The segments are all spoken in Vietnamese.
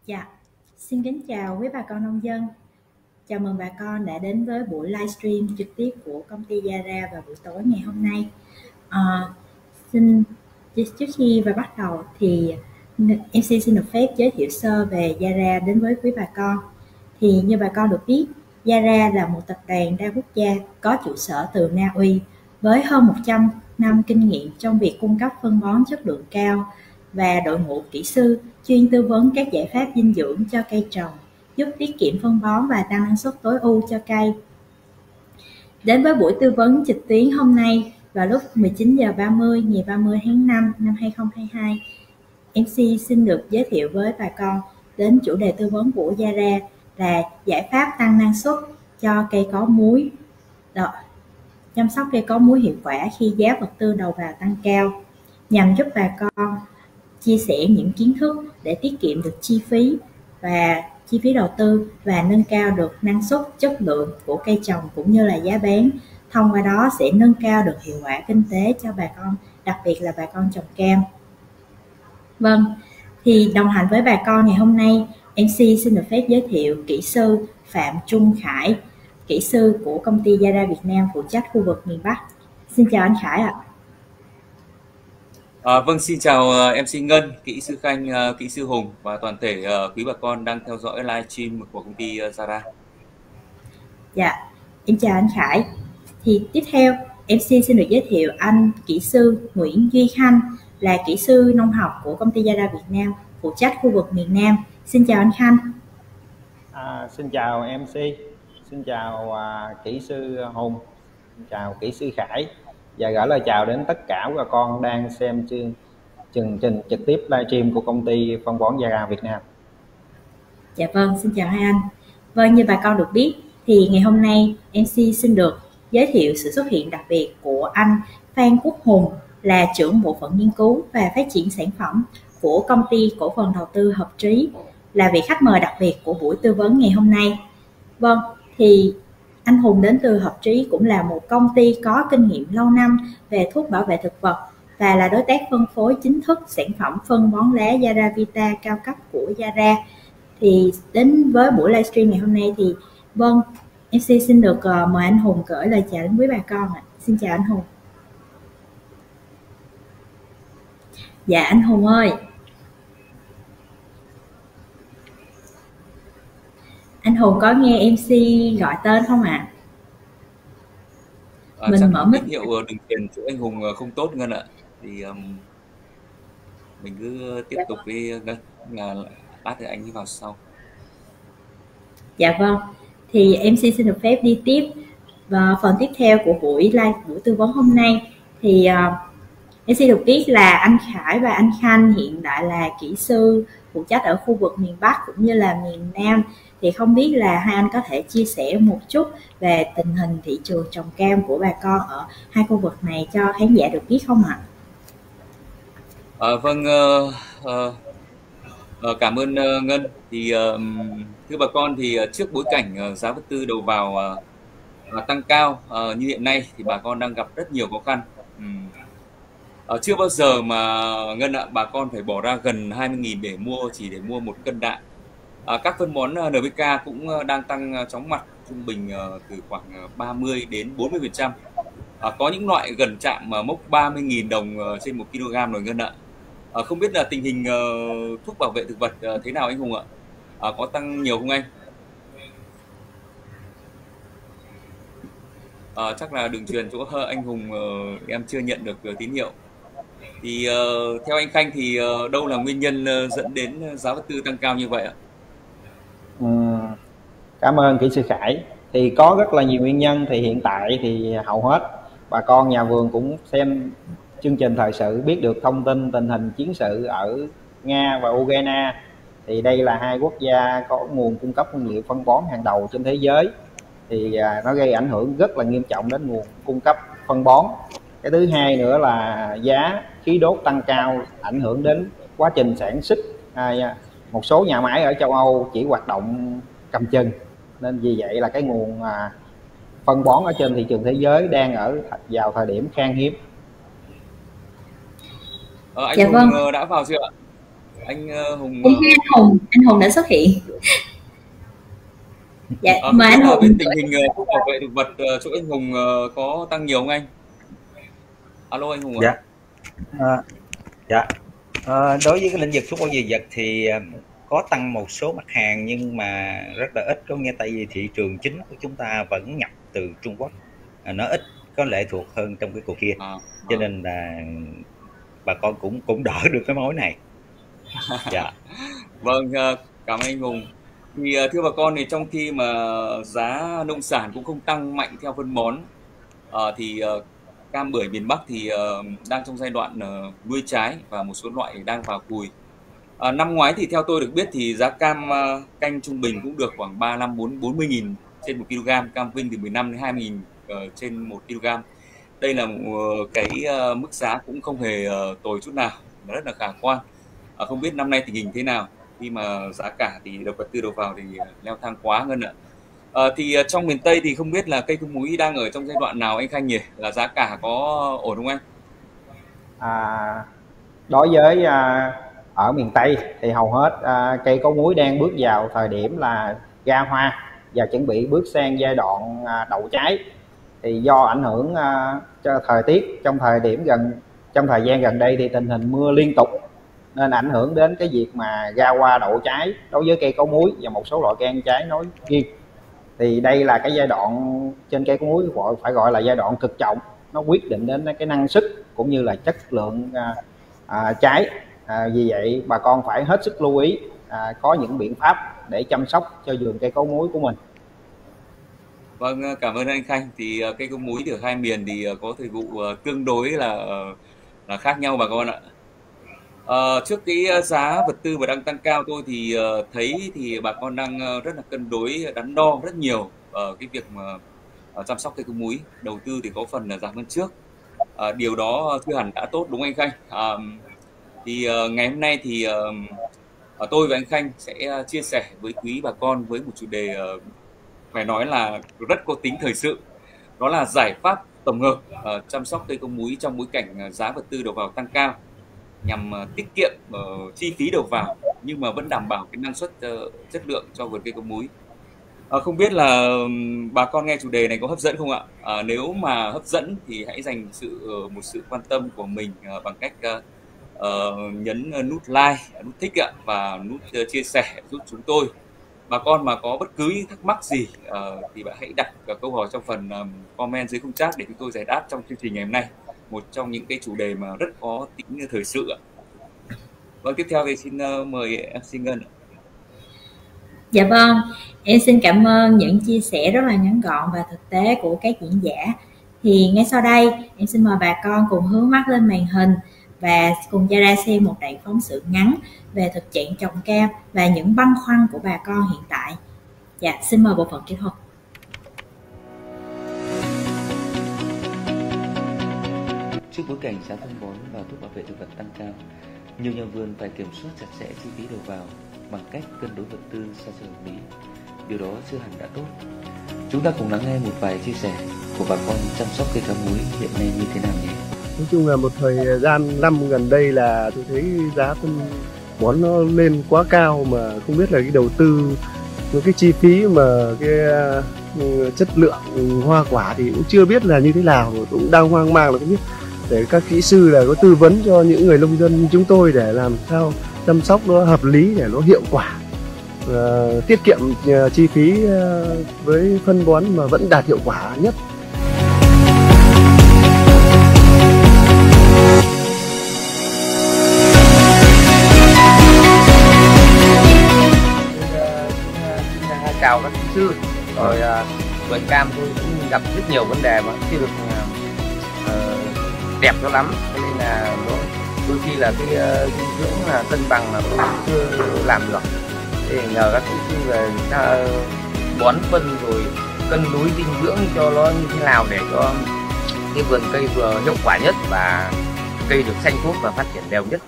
Dạ, xin kính chào quý bà con nông dân. Chào mừng bà con đã đến với buổi livestream trực tiếp của công ty Yara vào buổi tối ngày hôm nay. Xin trước khi bắt đầu thì MC xin được phép giới thiệu sơ về Yara đến với quý bà con. Thì như bà con được biết, Yara là một tập đoàn đa quốc gia có trụ sở từ Na Uy với hơn 100 năm kinh nghiệm trong việc cung cấp phân bón chất lượng cao và đội ngũ kỹ sư chuyên tư vấn các giải pháp dinh dưỡng cho cây trồng, giúp tiết kiệm phân bón và tăng năng suất tối ưu cho cây. Đến với buổi tư vấn trực tuyến hôm nay vào lúc 19h30 ngày 30 tháng 5 năm 2022, MC xin được giới thiệu với bà con đến chủ đề tư vấn của Yara là giải pháp tăng năng suất cho cây có múi. Chăm sóc cây có múi hiệu quả khi giá vật tư đầu vào tăng cao, nhằm giúp bà con chia sẻ những kiến thức để tiết kiệm được chi phí đầu tư và nâng cao được năng suất, chất lượng của cây trồng cũng như là giá bán. Thông qua đó sẽ nâng cao được hiệu quả kinh tế cho bà con, đặc biệt là bà con trồng cam. Vâng, thì đồng hành với bà con ngày hôm nay, MC xin được phép giới thiệu kỹ sư Phạm Trung Khải, kỹ sư của công ty Yara Việt Nam phụ trách khu vực miền Bắc. Xin chào anh Khải ạ. Vâng, xin chào MC Ngân, kỹ sư Khanh, kỹ sư Hùng và toàn thể quý bà con đang theo dõi livestream của công ty Yara. Dạ, em chào anh Khải. Thì tiếp theo, MC xin được giới thiệu anh kỹ sư Nguyễn Duy Khanh là kỹ sư nông học của công ty Yara Việt Nam phụ trách khu vực miền Nam. Xin chào anh Khanh. Xin chào MC, xin chào kỹ sư Hùng, xin chào kỹ sư Khải và gửi lời chào đến tất cả bà con đang xem chương trình trực tiếp livestream của công ty phân bón Yara Việt Nam. Dạ vâng, xin chào hai anh. Vâng, như bà con được biết thì ngày hôm nay MC xin được giới thiệu sự xuất hiện đặc biệt của anh Phan Quốc Hùng là trưởng bộ phận nghiên cứu và phát triển sản phẩm của công ty cổ phần đầu tư Hợp Trí, là vị khách mời đặc biệt của buổi tư vấn ngày hôm nay. Vâng, thì anh Hùng đến từ Hợp Trí cũng là một công ty có kinh nghiệm lâu năm về thuốc bảo vệ thực vật và là đối tác phân phối chính thức sản phẩm phân bón lá Yara Vita cao cấp của Yara. Thì đến với buổi livestream ngày hôm nay thì vâng, MC xin được mời anh Hùng gửi lời chào đến quý bà con ạ. Xin chào anh Hùng. Dạ anh Hùng ơi. Anh Hùng có nghe MC gọi tên không ạ? Mình mở mic. Tín hiệu đường truyền chỗ anh Hùng không tốt Ngân ạ. Thì mình cứ tiếp tục với Ngân, là lát thì anh đi vào sau. Dạ vâng. Thì MC xin được phép đi tiếp và phần tiếp theo của buổi tư vấn hôm nay. Thì MC được biết là anh Khải và anh Khanh hiện tại là kỹ sư phụ trách ở khu vực miền Bắc cũng như là miền Nam. Thì không biết là hai anh có thể chia sẻ một chút về tình hình thị trường trồng cam của bà con ở hai khu vực này cho khán giả được biết không ạ? Vâng, cảm ơn Ngân. Thì thưa bà con, thì trước bối cảnh giá vật tư đầu vào tăng cao như hiện nay thì bà con đang gặp rất nhiều khó khăn. Chưa bao giờ mà Ngân ạ, bà con phải bỏ ra gần 20.000 chỉ để mua một cân đạm. Các phân bón NPK cũng đang tăng chóng mặt, trung bình từ khoảng 30 đến 40%. Có những loại gần chạm mốc 30.000 đồng trên 1 kg rồi Ngân ạ. Không biết là tình hình thuốc bảo vệ thực vật thế nào anh Hùng ạ? Có tăng nhiều không anh? Chắc là đường truyền chỗ anh Hùng em chưa nhận được tín hiệu. Thì theo anh Khanh thì đâu là nguyên nhân dẫn đến giá vật tư tăng cao như vậy ạ? Cảm ơn kỹ sư Khải. Thì có rất là nhiều nguyên nhân. Thì hiện tại thì hầu hết bà con nhà vườn cũng xem chương trình thời sự biết được thông tin tình hình chiến sự ở Nga và Ukraine. Thì đây là hai quốc gia có nguồn cung cấp nguyên liệu phân bón hàng đầu trên thế giới. Thì nó gây ảnh hưởng rất là nghiêm trọng đến nguồn cung cấp phân bón. Cái thứ hai nữa là giá khí đốt tăng cao, ảnh hưởng đến quá trình sản xuất. Một số nhà máy ở châu Âu chỉ hoạt động cầm chừng, nên vì vậy là cái nguồn phân bón ở trên thị trường thế giới đang vào thời điểm khan hiếm. Anh Hùng đã vào chưa ạ? Anh Hùng anh Hùng đã xuất hiện. Dạ, mời anh Hùng. Bên tình hình thuốc bảo vệ thực vật chỗ anh Hùng có tăng nhiều không anh? Alo anh Hùng ạ. Dạ. Đối với cái lĩnh vực thuốc bảo vệ vật thì có tăng một số mặt hàng nhưng mà rất là ít, có nghĩa tại vì thị trường chính của chúng ta vẫn nhập từ Trung Quốc, nó ít có lệ thuộc hơn trong cái cuộc kia, cho nên là bà con cũng đỡ được cái mối này. Dạ. Vâng, cảm ơn anh Hùng. Thì thưa bà con, thì trong khi mà giá nông sản cũng không tăng mạnh theo phân bón, thì cam bưởi miền Bắc thì đang trong giai đoạn nuôi trái và một số loại đang vào cùi. Năm ngoái thì theo tôi được biết thì giá cam canh trung bình cũng được khoảng 35-40.000 trên 1 kg, cam Vinh từ 15 đến 20.000 trên 1 kg. Đây là cái mức giá cũng không hề tồi chút nào, rất là khả quan. Không biết năm nay tình hình thế nào, khi mà giá cả thì vật tư đầu vào thì leo thang quá hơn ạ. Thì trong miền Tây thì không biết là cây cung múi đang ở trong giai đoạn nào anh Khanh nhỉ? Là giá cả có ổn không anh? Đối với ở miền Tây thì hầu hết cây có múi đang bước vào thời điểm là ra hoa và chuẩn bị bước sang giai đoạn đậu trái. Thì do ảnh hưởng cho thời tiết trong thời gian gần đây thì tình hình mưa liên tục nên ảnh hưởng đến cái việc mà ra hoa đậu trái đối với cây có múi và một số loại cây ăn trái nói riêng. Thì đây là cái giai đoạn trên cây có múi phải gọi là giai đoạn cực trọng, nó quyết định đến cái năng suất cũng như là chất lượng trái. Vì vậy bà con phải hết sức lưu ý, có những biện pháp để chăm sóc cho vườn cây có múi của mình. Vâng, cảm ơn anh Khanh. Thì cây có múi ở hai miền thì có thời vụ tương đối là khác nhau bà con ạ. Trước cái giá vật tư mà đang tăng cao, tôi thì thấy thì bà con đang rất là cân đối, đắn đo rất nhiều cái việc mà chăm sóc cây có múi. Đầu tư thì có phần là giảm hơn trước. Điều đó chưa hẳn đã tốt, đúng anh Khanh? Thì ngày hôm nay thì tôi và anh Khanh sẽ chia sẻ với quý bà con với một chủ đề phải nói là rất có tính thời sự. Đó là giải pháp tổng hợp chăm sóc cây có múi trong bối cảnh giá vật tư đầu vào tăng cao, nhằm tiết kiệm chi phí đầu vào nhưng mà vẫn đảm bảo cái năng suất chất lượng cho vườn cây có múi. Không biết là bà con nghe chủ đề này có hấp dẫn không ạ? Nếu mà hấp dẫn thì hãy dành một sự quan tâm của mình bằng cách nhấn nút like, nút thích và nút chia sẻ giúp chúng tôi. Bà con mà có bất cứ thắc mắc gì thì bạn hãy đặt câu hỏi trong phần comment dưới khung chat để chúng tôi giải đáp trong chương trình ngày hôm nay, một trong những cái chủ đề mà rất có tính thời sự ạ. Vâng, tiếp theo thì xin mời MC Ngân. Dạ vâng, em xin cảm ơn những chia sẻ rất là ngắn gọn và thực tế của các diễn giả. Thì ngay sau đây em xin mời bà con cùng hướng mắt lên màn hình và cùng ra xem một đoạn phóng sự ngắn về thực trạng trồng cam và những băn khoăn của bà con hiện tại. Dạ, xin mời bộ phận kỹ thuật. Trước bối cảnh giá phân bón và thuốc bảo vệ thực vật tăng cao, nhiều nhà vườn phải kiểm soát chặt chẽ chi phí đầu vào bằng cách cân đối vật tư sao cho hợp lý. Điều đó chưa hẳn đã tốt. Chúng ta cùng lắng nghe một vài chia sẻ của bà con chăm sóc cây cam múi hiện nay như thế nào nhé. Nói chung là một thời gian năm gần đây là tôi thấy giá phân bón nó lên quá cao, mà không biết là cái đầu tư, cái chi phí mà cái chất lượng hoa quả thì cũng chưa biết là như thế nào, cũng đang hoang mang là không biết để các kỹ sư là có tư vấn cho những người nông dân như chúng tôi để làm sao chăm sóc nó hợp lý để nó hiệu quả, tiết kiệm chi phí với phân bón mà vẫn đạt hiệu quả nhất. Chào các kỹ sư. Rồi vườn cam tôi cũng gặp rất nhiều vấn đề mà chưa được đẹp cho lắm, cho nên là đôi khi là cái dinh dưỡng là cân bằng là tôi chưa làm được. Thì nhờ các kỹ sư về bón phân rồi cân đối dinh dưỡng cho nó như thế nào để cho cái vườn cây vừa hiệu quả nhất và cây được xanh tốt và phát triển đều nhất.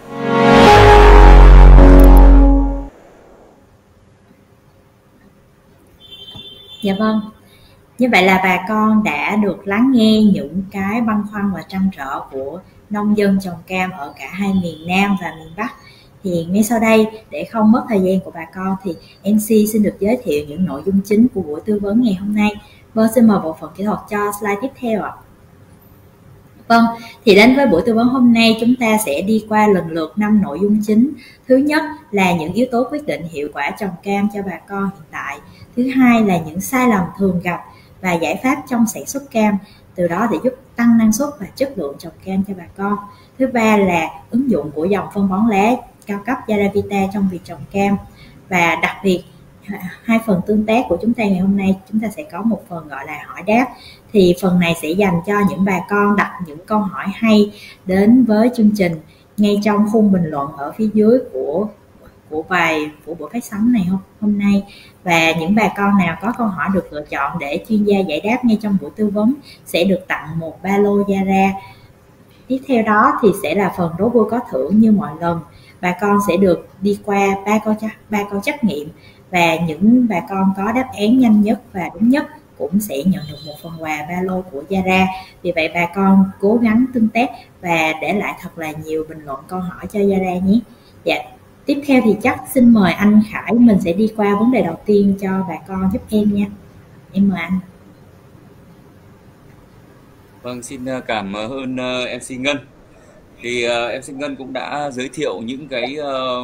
Dạ vâng, như vậy là bà con đã được lắng nghe những cái băn khoăn và trăn trở của nông dân trồng cam ở cả hai miền Nam và miền Bắc. Thì ngay sau đây, để không mất thời gian của bà con, thì MC xin được giới thiệu những nội dung chính của buổi tư vấn ngày hôm nay. Vâng, xin mời bộ phận kỹ thuật cho slide tiếp theo ạ. Vâng, thì đến với buổi tư vấn hôm nay, chúng ta sẽ đi qua lần lượt 5 nội dung chính. Thứ nhất là những yếu tố quyết định hiệu quả trồng cam cho bà con hiện tại. Thứ hai là những sai lầm thường gặp và giải pháp trong sản xuất cam, từ đó để giúp tăng năng suất và chất lượng trồng cam cho bà con. Thứ ba là ứng dụng của dòng phân bón lá cao cấp Yaravita trong việc trồng cam. Và đặc biệt, hai phần tương tác của chúng ta ngày hôm nay, chúng ta sẽ có một phần gọi là hỏi đáp. Thì phần này sẽ dành cho những bà con đặt những câu hỏi hay đến với chương trình ngay trong khung bình luận ở phía dưới của buổi phát sóng này hôm nay. Và những bà con nào có câu hỏi được lựa chọn để chuyên gia giải đáp ngay trong buổi tư vấn sẽ được tặng một ba lô Yara. Tiếp theo đó thì sẽ là phần đố vui có thưởng như mọi lần. Bà con sẽ được đi qua ba câu trắc nghiệm, và những bà con có đáp án nhanh nhất và đúng nhất cũng sẽ nhận được một phần quà ba lô của Yara. Vì vậy bà con cố gắng tương tác và để lại thật là nhiều bình luận câu hỏi cho Yara nhé. Dạ. Tiếp theo thì chắc xin mời anh Khải, mình sẽ đi qua vấn đề đầu tiên cho bà con giúp em nha. Em mời anh. Vâng, xin cảm ơn MC Ngân. Thì MC Ngân cũng đã giới thiệu những cái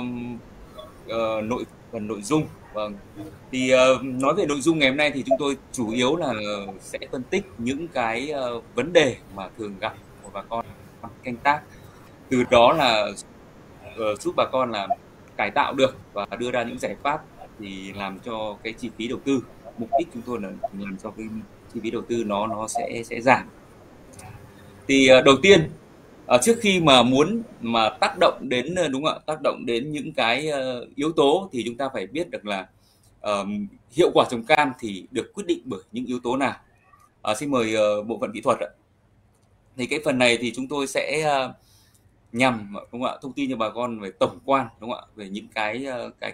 nội dung. Vâng. Thì nói về nội dung ngày hôm nay thì chúng tôi chủ yếu là sẽ phân tích những cái vấn đề mà thường gặp của bà con canh tác, từ đó là giúp bà con là cải tạo được và đưa ra những giải pháp thì làm cho cái chi phí đầu tư. Mục đích chúng tôi là làm cho cái chi phí đầu tư nó sẽ giảm. Thì đầu tiên, trước khi mà muốn mà tác động đến, đúng không ạ, tác động đến những cái yếu tố thì chúng ta phải biết được là hiệu quả trồng cam thì được quyết định bởi những yếu tố nào. Xin mời bộ phận kỹ thuật ạ. Thì cái phần này thì chúng tôi sẽ nhằm, đúng không ạ, thông tin cho bà con về tổng quan, đúng không ạ, về những cái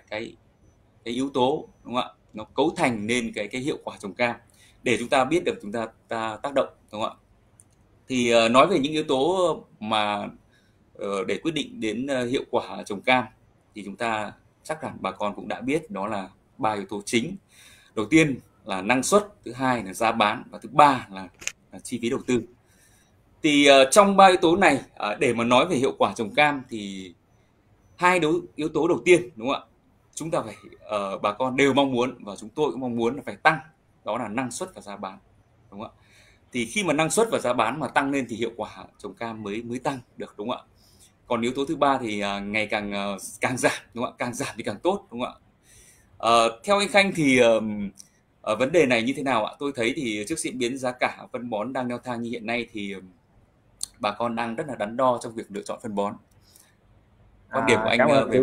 yếu tố, đúng không ạ, nó cấu thành nên cái hiệu quả trồng cam để chúng ta biết được chúng ta tác động, đúng không ạ. Thì nói về những yếu tố mà để quyết định đến hiệu quả trồng cam thì chúng ta chắc hẳn bà con cũng đã biết, đó là 3 yếu tố chính. Đầu tiên là năng suất, thứ hai là giá bán, và thứ ba là chi phí đầu tư. Thì trong 3 yếu tố này, để mà nói về hiệu quả trồng cam thì hai yếu tố đầu tiên, đúng không ạ, chúng ta phải bà con đều mong muốn và chúng tôi cũng mong muốn là phải tăng, đó là năng suất và giá bán, đúng không ạ. Thì khi mà năng suất và giá bán mà tăng lên thì hiệu quả trồng cam mới tăng được, đúng không ạ. Còn yếu tố thứ ba thì ngày càng giảm, đúng không ạ, càng giảm thì càng tốt, đúng không ạ. Theo anh Khanh thì vấn đề này như thế nào ạ? Tôi thấy thì trước diễn biến giá cả phân bón đang leo thang như hiện nay thì bà con đang rất là đắn đo trong việc lựa chọn phân bón. Quan điểm của anh về vấn đề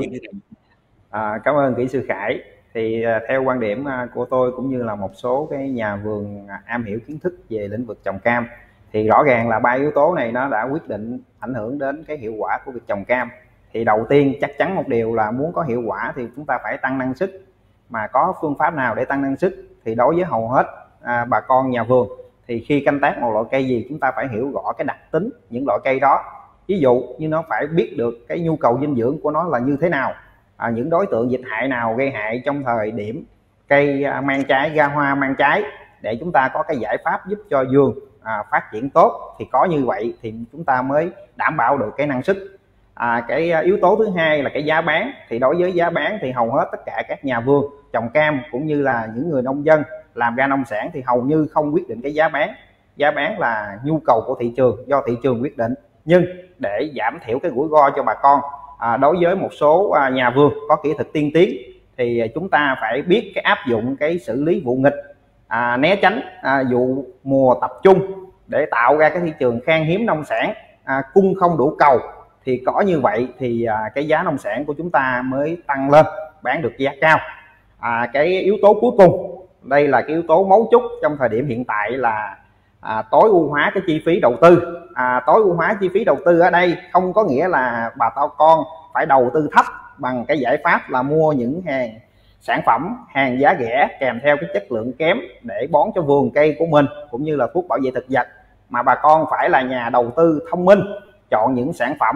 này. Cảm ơn kỹ sư Khải. Thì theo quan điểm của tôi cũng như là một số cái nhà vườn am hiểu kiến thức về lĩnh vực trồng cam, thì rõ ràng là 3 yếu tố này nó đã quyết định ảnh hưởng đến cái hiệu quả của việc trồng cam. Thì đầu tiên chắc chắn một điều là muốn có hiệu quả thì chúng ta phải tăng năng suất. Mà có phương pháp nào để tăng năng suất thì đối với hầu hết bà con nhà vườn thì khi canh tác một loại cây gì chúng ta phải hiểu rõ cái đặc tính những loại cây đó. Ví dụ như nó phải biết được cái nhu cầu dinh dưỡng của nó là như thế nào, những đối tượng dịch hại nào gây hại trong thời điểm cây mang trái, ra hoa mang trái, để chúng ta có cái giải pháp giúp cho vườn phát triển tốt. Thì có như vậy thì chúng ta mới đảm bảo được cái năng suất. Cái yếu tố thứ hai là cái giá bán. Thì đối với giá bán thì hầu hết tất cả các nhà vườn trồng cam cũng như là những người nông dân làm ra nông sản thì hầu như không quyết định cái giá bán. Giá bán là nhu cầu của thị trường, do thị trường quyết định. Nhưng để giảm thiểu cái rủi ro cho bà con, đối với một số nhà vườn có kỹ thuật tiên tiến thì chúng ta phải biết cái áp dụng cái xử lý vụ nghịch, né tránh vụ mùa tập trung để tạo ra cái thị trường khan hiếm nông sản, cung không đủ cầu. Thì có như vậy thì cái giá nông sản của chúng ta mới tăng lên, bán được giá cao. Cái yếu tố cuối cùng, đây là cái yếu tố mấu chốt trong thời điểm hiện tại là tối ưu hóa cái chi phí đầu tư. Tối ưu hóa chi phí đầu tư ở đây không có nghĩa là bà con phải đầu tư thấp bằng cái giải pháp là mua những sản phẩm hàng giá rẻ kèm theo cái chất lượng kém để bón cho vườn cây của mình cũng như là thuốc bảo vệ thực vật, mà bà con phải là nhà đầu tư thông minh, chọn những sản phẩm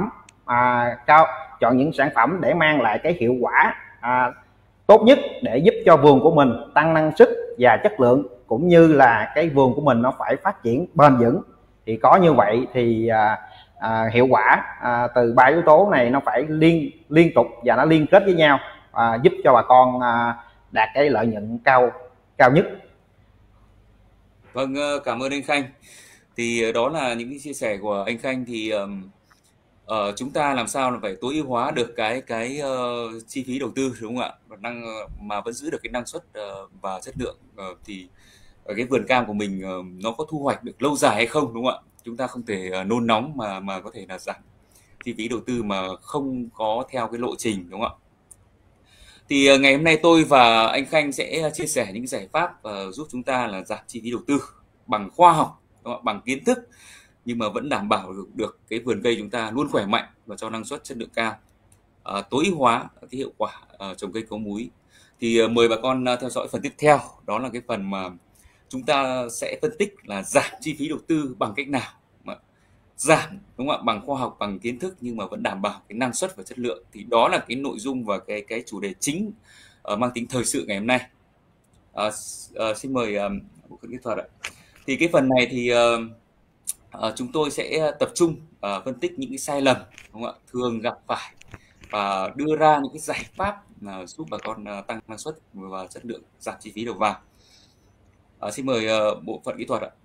chọn những sản phẩm để mang lại cái hiệu quả tốt nhất để giúp cho vườn của mình tăng năng suất và chất lượng, cũng như là cái vườn của mình nó phải phát triển bền vững. Thì có như vậy thì hiệu quả từ 3 yếu tố này nó phải liên tục và nó liên kết với nhau, giúp cho bà con đạt cái lợi nhuận cao nhất. Vâng, cảm ơn anh Khanh. Thì đó là những cái chia sẻ của anh Khanh. Thì chúng ta làm sao là phải tối ưu hóa được cái chi phí đầu tư, đúng không ạ, mà vẫn giữ được cái năng suất và chất lượng. Thì ở cái vườn cam của mình nó có thu hoạch được lâu dài hay không, đúng không ạ? Chúng ta không thể nôn nóng mà có thể là giảm chi phí đầu tư mà không có theo cái lộ trình, đúng không ạ? Thì ngày hôm nay tôi và anh Khanh sẽ chia sẻ những giải pháp giúp chúng ta là giảm chi phí đầu tư bằng khoa học, đúng không? Bằng kiến thức, nhưng mà vẫn đảm bảo được cái vườn cây chúng ta luôn khỏe mạnh và cho năng suất chất lượng cao, tối ưu hóa cái hiệu quả trồng cây có múi. Thì mời bà con theo dõi phần tiếp theo, đó là cái phần mà chúng ta sẽ phân tích là giảm chi phí đầu tư bằng cách nào, giảm, đúng không ạ, bằng khoa học, bằng kiến thức, nhưng mà vẫn đảm bảo cái năng suất và chất lượng. Thì đó là cái nội dung và cái chủ đề chính mang tính thời sự ngày hôm nay. Xin mời bộ phận kỹ thuật ạ. Thì cái phần này thì chúng tôi sẽ tập trung phân tích những cái sai lầm, đúng không ạ, thường gặp phải và đưa ra những cái giải pháp giúp bà con tăng năng suất và chất lượng, giảm chi phí đầu vào. Xin mời bộ phận kỹ thuật ạ.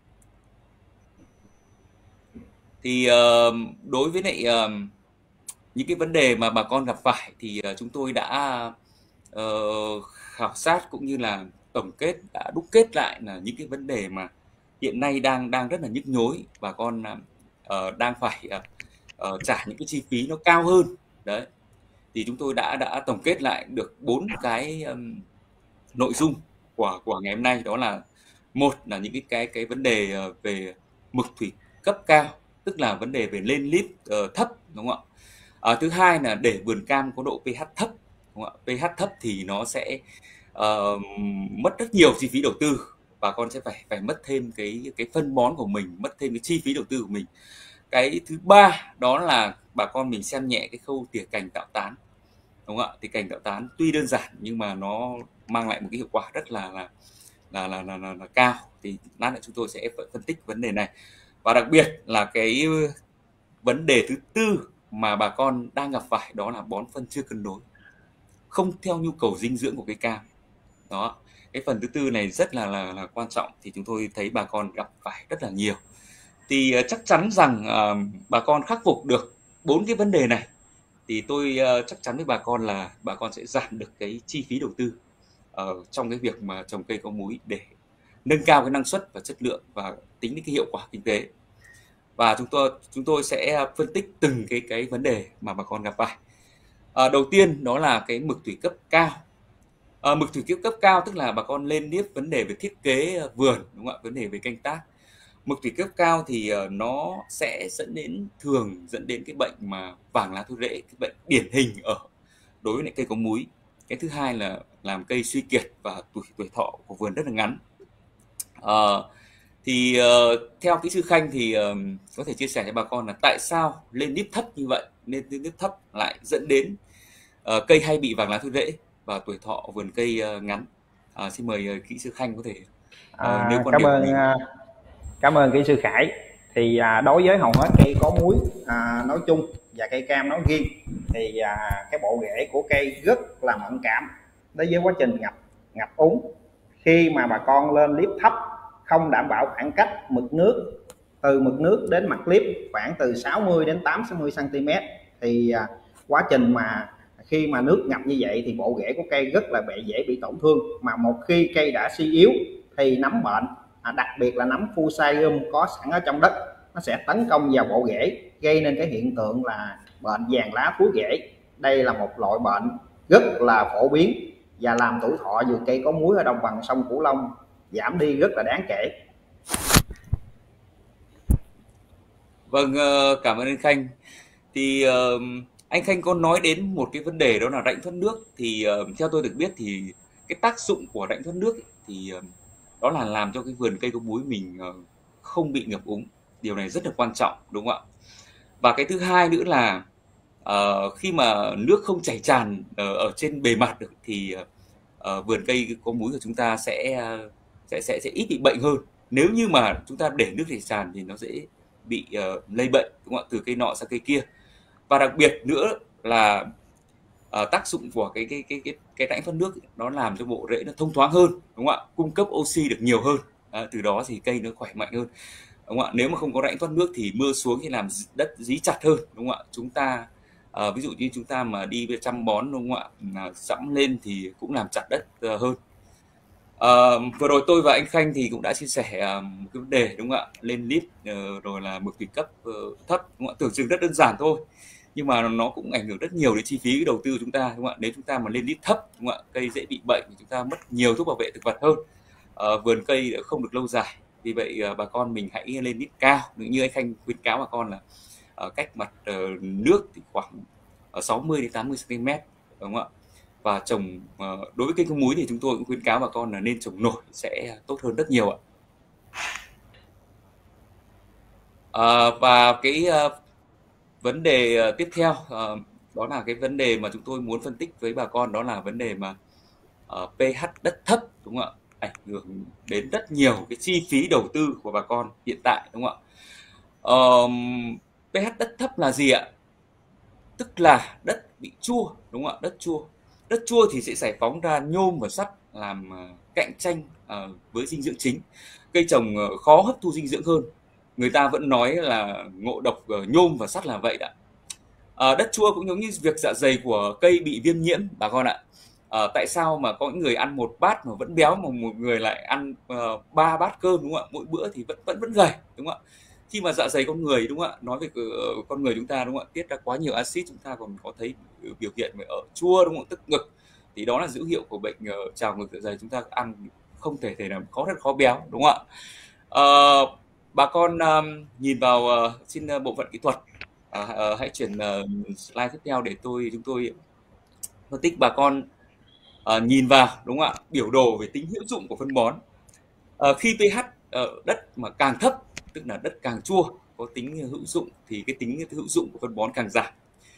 Thì đối với lại những cái vấn đề mà bà con gặp phải thì chúng tôi đã khảo sát cũng như là tổng kết, đã đúc kết lại là những cái vấn đề mà hiện nay đang rất là nhức nhối, bà con đang phải trả những cái chi phí nó cao hơn. Đấy, thì chúng tôi đã tổng kết lại được 4 cái nội dung của ngày hôm nay. Đó là một là những cái vấn đề về mực thủy cấp cao, tức là vấn đề về lên líp thấp, đúng không ạ? Thứ hai là để vườn cam có độ pH thấp, đúng không ạ? pH thấp thì nó sẽ mất rất nhiều chi phí đầu tư, bà con sẽ phải mất thêm cái phân bón của mình, mất thêm cái chi phí đầu tư của mình. Cái thứ ba đó là bà con mình xem nhẹ cái khâu tỉa cành tạo tán, đúng không ạ? Thì cành tạo tán tuy đơn giản nhưng mà nó mang lại một cái hiệu quả rất là cao. Thì lát nữa chúng tôi sẽ phân tích vấn đề này. Và đặc biệt là cái vấn đề thứ tư mà bà con đang gặp phải đó là bón phân chưa cân đối, không theo nhu cầu dinh dưỡng của cây cam. Đó, cái phần thứ tư này rất là quan trọng, thì chúng tôi thấy bà con gặp phải rất là nhiều. Thì chắc chắn rằng bà con khắc phục được 4 cái vấn đề này thì tôi chắc chắn với bà con là bà con sẽ giảm được cái chi phí đầu tư trong cái việc mà trồng cây có múi để nâng cao cái năng suất và chất lượng và tính đến cái hiệu quả kinh tế. Và chúng tôi sẽ phân tích từng cái vấn đề mà bà con gặp phải. Đầu tiên đó là cái mực thủy cấp cao. Mực thủy cấp cao tức là bà con lên liếp vấn đề về thiết kế vườn, đúng không ạ, vấn đề về canh tác. Mực thủy cấp cao thì nó sẽ thường dẫn đến cái bệnh mà vàng lá thối rễ, cái bệnh điển hình đối với cây có múi. Cái thứ hai là làm cây suy kiệt và tuổi thọ của vườn rất là ngắn. Thì theo kỹ sư Khanh thì có thể chia sẻ cho bà con là tại sao lên liếp thấp như vậy, lên liếp thấp lại dẫn đến cây hay bị vàng lá thối rễ và tuổi thọ vườn cây ngắn. Xin mời kỹ sư Khanh có thể nêu quan điểm của mình. Cảm ơn kỹ sư Khải. Thì đối với hầu hết cây có múi nói chung và cây cam nói riêng thì cái bộ rễ của cây rất là mẫn cảm đối với quá trình ngập úng. Khi mà bà con lên liếp thấp không đảm bảo khoảng cách mực nước từ mực nước đến mặt liếp khoảng từ 60 đến 80 cm thì quá trình mà khi mà nước ngập như vậy thì bộ rễ của cây rất là dễ bị tổn thương. Mà một khi cây đã suy yếu thì nấm bệnh, đặc biệt là nấm Fusarium có sẵn ở trong đất, nó sẽ tấn công vào bộ rễ, gây nên cái hiện tượng là bệnh vàng lá thối rễ. Đây là một loại bệnh rất là phổ biến và làm tuổi thọ vườn cây có múi ở đồng bằng sông Cửu Long giảm đi rất là đáng kể. Vâng, cảm ơn anh Khanh. Thì anh Khanh có nói đến một cái vấn đề đó là rãnh thoát nước. Thì theo tôi được biết thì cái tác dụng của rãnh thoát nước thì đó là làm cho cái vườn cây có múi mình không bị ngập úng. Điều này rất là quan trọng, đúng không ạ? Và cái thứ hai nữa là Khi mà nước không chảy tràn ở trên bề mặt được thì vườn cây có múi của chúng ta sẽ ít bị bệnh hơn. Nếu như mà chúng ta để nước chảy tràn thì nó dễ bị lây bệnh, đúng không ạ, từ cây nọ sang cây kia. Và đặc biệt nữa là tác dụng của cái rãnh thoát nước nó làm cho bộ rễ nó thông thoáng hơn, đúng không ạ, cung cấp oxy được nhiều hơn, từ đó thì cây nó khỏe mạnh hơn, đúng không ạ. Nếu mà không có rãnh thoát nước thì mưa xuống thì làm đất dí chặt hơn, đúng không ạ. Chúng ta ví dụ như chúng ta mà đi chăm bón, đúng không ạ, sẫm lên thì cũng làm chặt đất hơn. Vừa rồi tôi và anh Khanh thì cũng đã chia sẻ một cái vấn đề, đúng không ạ, lên lít rồi là mực thủy cấp thấp, đúng không ạ, tưởng chừng rất đơn giản thôi, nhưng mà nó cũng ảnh hưởng rất nhiều đến chi phí đầu tư của chúng ta, đúng không ạ. Nếu chúng ta mà lên lít thấp, đúng không ạ, cây dễ bị bệnh thì chúng ta mất nhiều thuốc bảo vệ thực vật hơn, vườn cây không được lâu dài. Vì vậy bà con mình hãy lên lít cao, như anh Khanh khuyến cáo bà con là cách mặt nước thì khoảng 60 đến 80 cm, đúng không ạ. Và trồng đối với cây có múi thì chúng tôi cũng khuyến cáo bà con là nên trồng nổi sẽ tốt hơn rất nhiều ạ. Và cái vấn đề tiếp theo đó là cái vấn đề mà chúng tôi muốn phân tích với bà con, đó là vấn đề mà pH đất thấp, đúng không ạ, ảnh hưởng đến rất nhiều cái chi phí đầu tư của bà con hiện tại, đúng không ạ. pH đất thấp là gì ạ? Tức là đất bị chua, đúng không ạ, đất chua. Đất chua thì sẽ giải phóng ra nhôm và sắt làm cạnh tranh với dinh dưỡng chính. Cây trồng khó hấp thu dinh dưỡng hơn. Người ta vẫn nói là ngộ độc nhôm và sắt là vậy ạ. Đất chua cũng giống như việc dạ dày của cây bị viêm nhiễm bà con ạ. Tại sao mà có những người ăn một bát mà vẫn béo, mà một người lại ăn 3 bát cơm, đúng không ạ, mỗi bữa thì vẫn gầy, đúng không ạ. Khi mà dạ dày con người, đúng không ạ, nói về con người chúng ta, đúng không ạ, tiết ra quá nhiều axit, chúng ta còn có thấy biểu hiện ở chua, đúng không, tức ngực, thì đó là dấu hiệu của bệnh trào ngược dạ dày. Chúng ta ăn không thể làm rất khó béo, đúng không ạ. Bà con nhìn vào trên bộ phận kỹ thuật, hãy chuyển slide tiếp theo để chúng tôi phân tích bà con nhìn vào, đúng không ạ, biểu đồ về tính hữu dụng của phân bón. Khi pH đất mà càng thấp, tức là đất càng chua, có tính hữu dụng, thì cái tính hữu dụng của phân bón càng giảm.